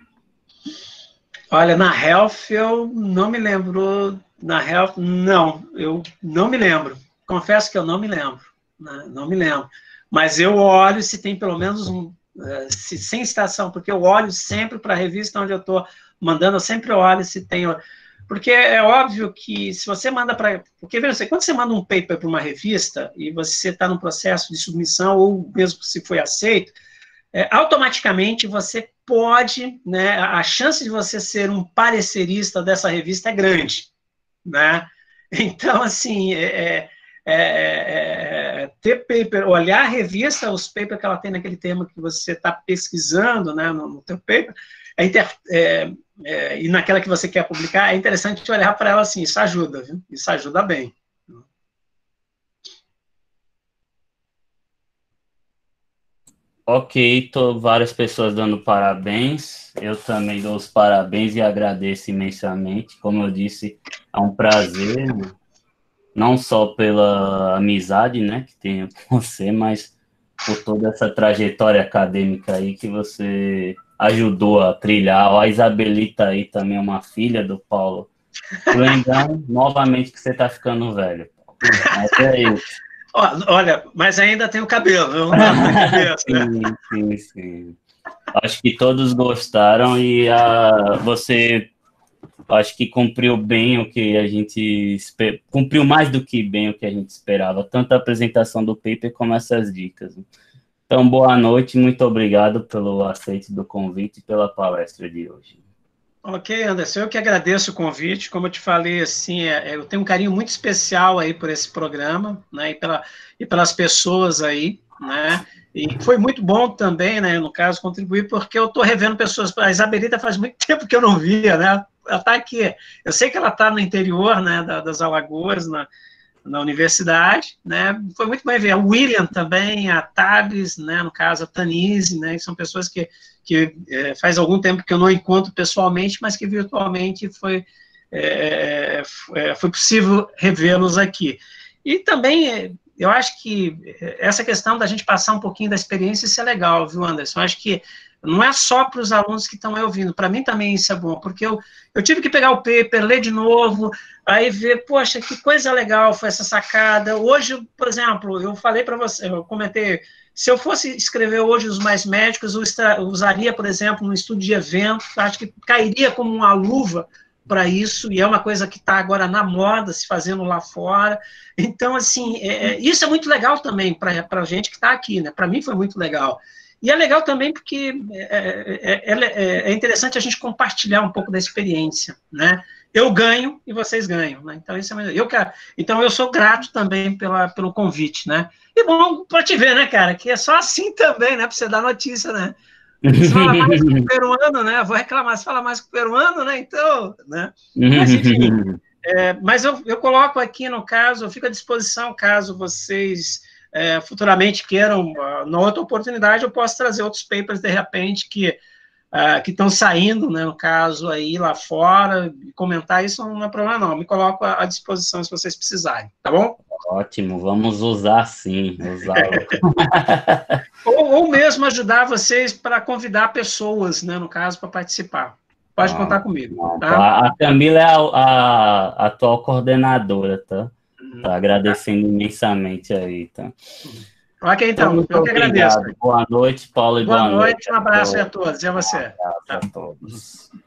Olha, na Health eu não me lembro. Na Health, não, eu não me lembro. Confesso que eu não me lembro. Né? Não me lembro. Mas eu olho se tem pelo menos um. Se, sem citação, porque eu olho sempre para a revista onde eu estou mandando, eu sempre olho se tem. Porque é óbvio que se você manda para. Porque, veja, quando você manda um paper para uma revista e você está no processo de submissão, ou mesmo se foi aceito, é, automaticamente você pode, né, a chance de você ser um parecerista dessa revista é grande, né? Então, assim, é, é, é, ter paper, olhar a revista, os papers que ela tem naquele tema que você está pesquisando, né, no, no teu paper, é inter, é, é, e naquela que você quer publicar, é interessante olhar para ela assim, isso ajuda, viu? Isso ajuda bem. Ok, tô várias pessoas dando parabéns. Eu também dou os parabéns e agradeço imensamente. Como eu disse, é um prazer, não só pela amizade, né, que tenho com você, mas por toda essa trajetória acadêmica aí que você ajudou a trilhar. A Isabelita aí também é uma filha do Paulo. Lembrando novamente que você tá ficando velho. Mas é isso. Olha, mas ainda tem o cabelo, não dá na cabeça, né? Sim, sim, sim. Acho que todos gostaram e a, você acho que cumpriu bem o que a gente cumpriu mais do que bem o que a gente esperava, tanto a apresentação do paper como essas dicas. Então, boa noite, muito obrigado pelo aceite do convite e pela palestra de hoje. Ok, Anderson, eu que agradeço o convite, como eu te falei, assim, é, eu tenho um carinho muito especial aí por esse programa, né, e, pela, e pelas pessoas aí, né, e foi muito bom também, né, no caso, contribuir, porque eu estou revendo pessoas, a Isabelita faz muito tempo que eu não via, né, ela está aqui, eu sei que ela está no interior, né, das Alagoas, na, na universidade, né, foi muito bem ver, o William também, a Tabs, né, no caso, a Tanise, né, são pessoas que que é, faz algum tempo que eu não encontro pessoalmente, mas que virtualmente foi, é, foi possível revê-los aqui. E também, eu acho que essa questão da gente passar um pouquinho da experiência, isso é legal, viu, Anderson? Eu acho que não é só para os alunos que estão aí ouvindo, para mim também isso é bom, porque eu, eu tive que pegar o paper, ler de novo, aí ver, poxa, que coisa legal foi essa sacada. Hoje, por exemplo, eu falei para você, eu comentei, se eu fosse escrever hoje os mais médicos, eu usaria, por exemplo, um estudo de evento, acho que cairia como uma luva para isso, e é uma coisa que está agora na moda, se fazendo lá fora. Então, assim, é, isso é muito legal também para a gente que está aqui, né? Para mim foi muito legal. E é legal também porque é, é, é, é interessante a gente compartilhar um pouco da experiência, né? Eu ganho e vocês ganham, né? Então, isso é eu quero. Então, eu sou grato também pela, pelo convite, né? E bom para te ver, né, cara? Que é só assim também, né? Para você dar notícia, né? Você fala mais com o peruano, né? Vou reclamar, você fala mais com o peruano, né? Então, né? Mas, enfim. É, mas eu, eu coloco aqui, no caso, eu fico à disposição, caso vocês é, futuramente queiram, na outra oportunidade, eu posso trazer outros papers, de repente, que Uh, que estão saindo, né, no caso, aí lá fora, comentar isso não é problema não, me coloco à disposição se vocês precisarem, tá bom? Ótimo, vamos usar sim, usar. ou, ou mesmo ajudar vocês para convidar pessoas, né, no caso, para participar. Pode ah, contar comigo. Não, tá? A Camila é a, a, a atual coordenadora, tá? Tá agradecendo tá. imensamente aí, tá? Ok, então, muito eu que agradeço. Boa noite, Paulo, e boa, boa noite. noite. Um abraço a todos, e a você. Um abraço tá. a todos.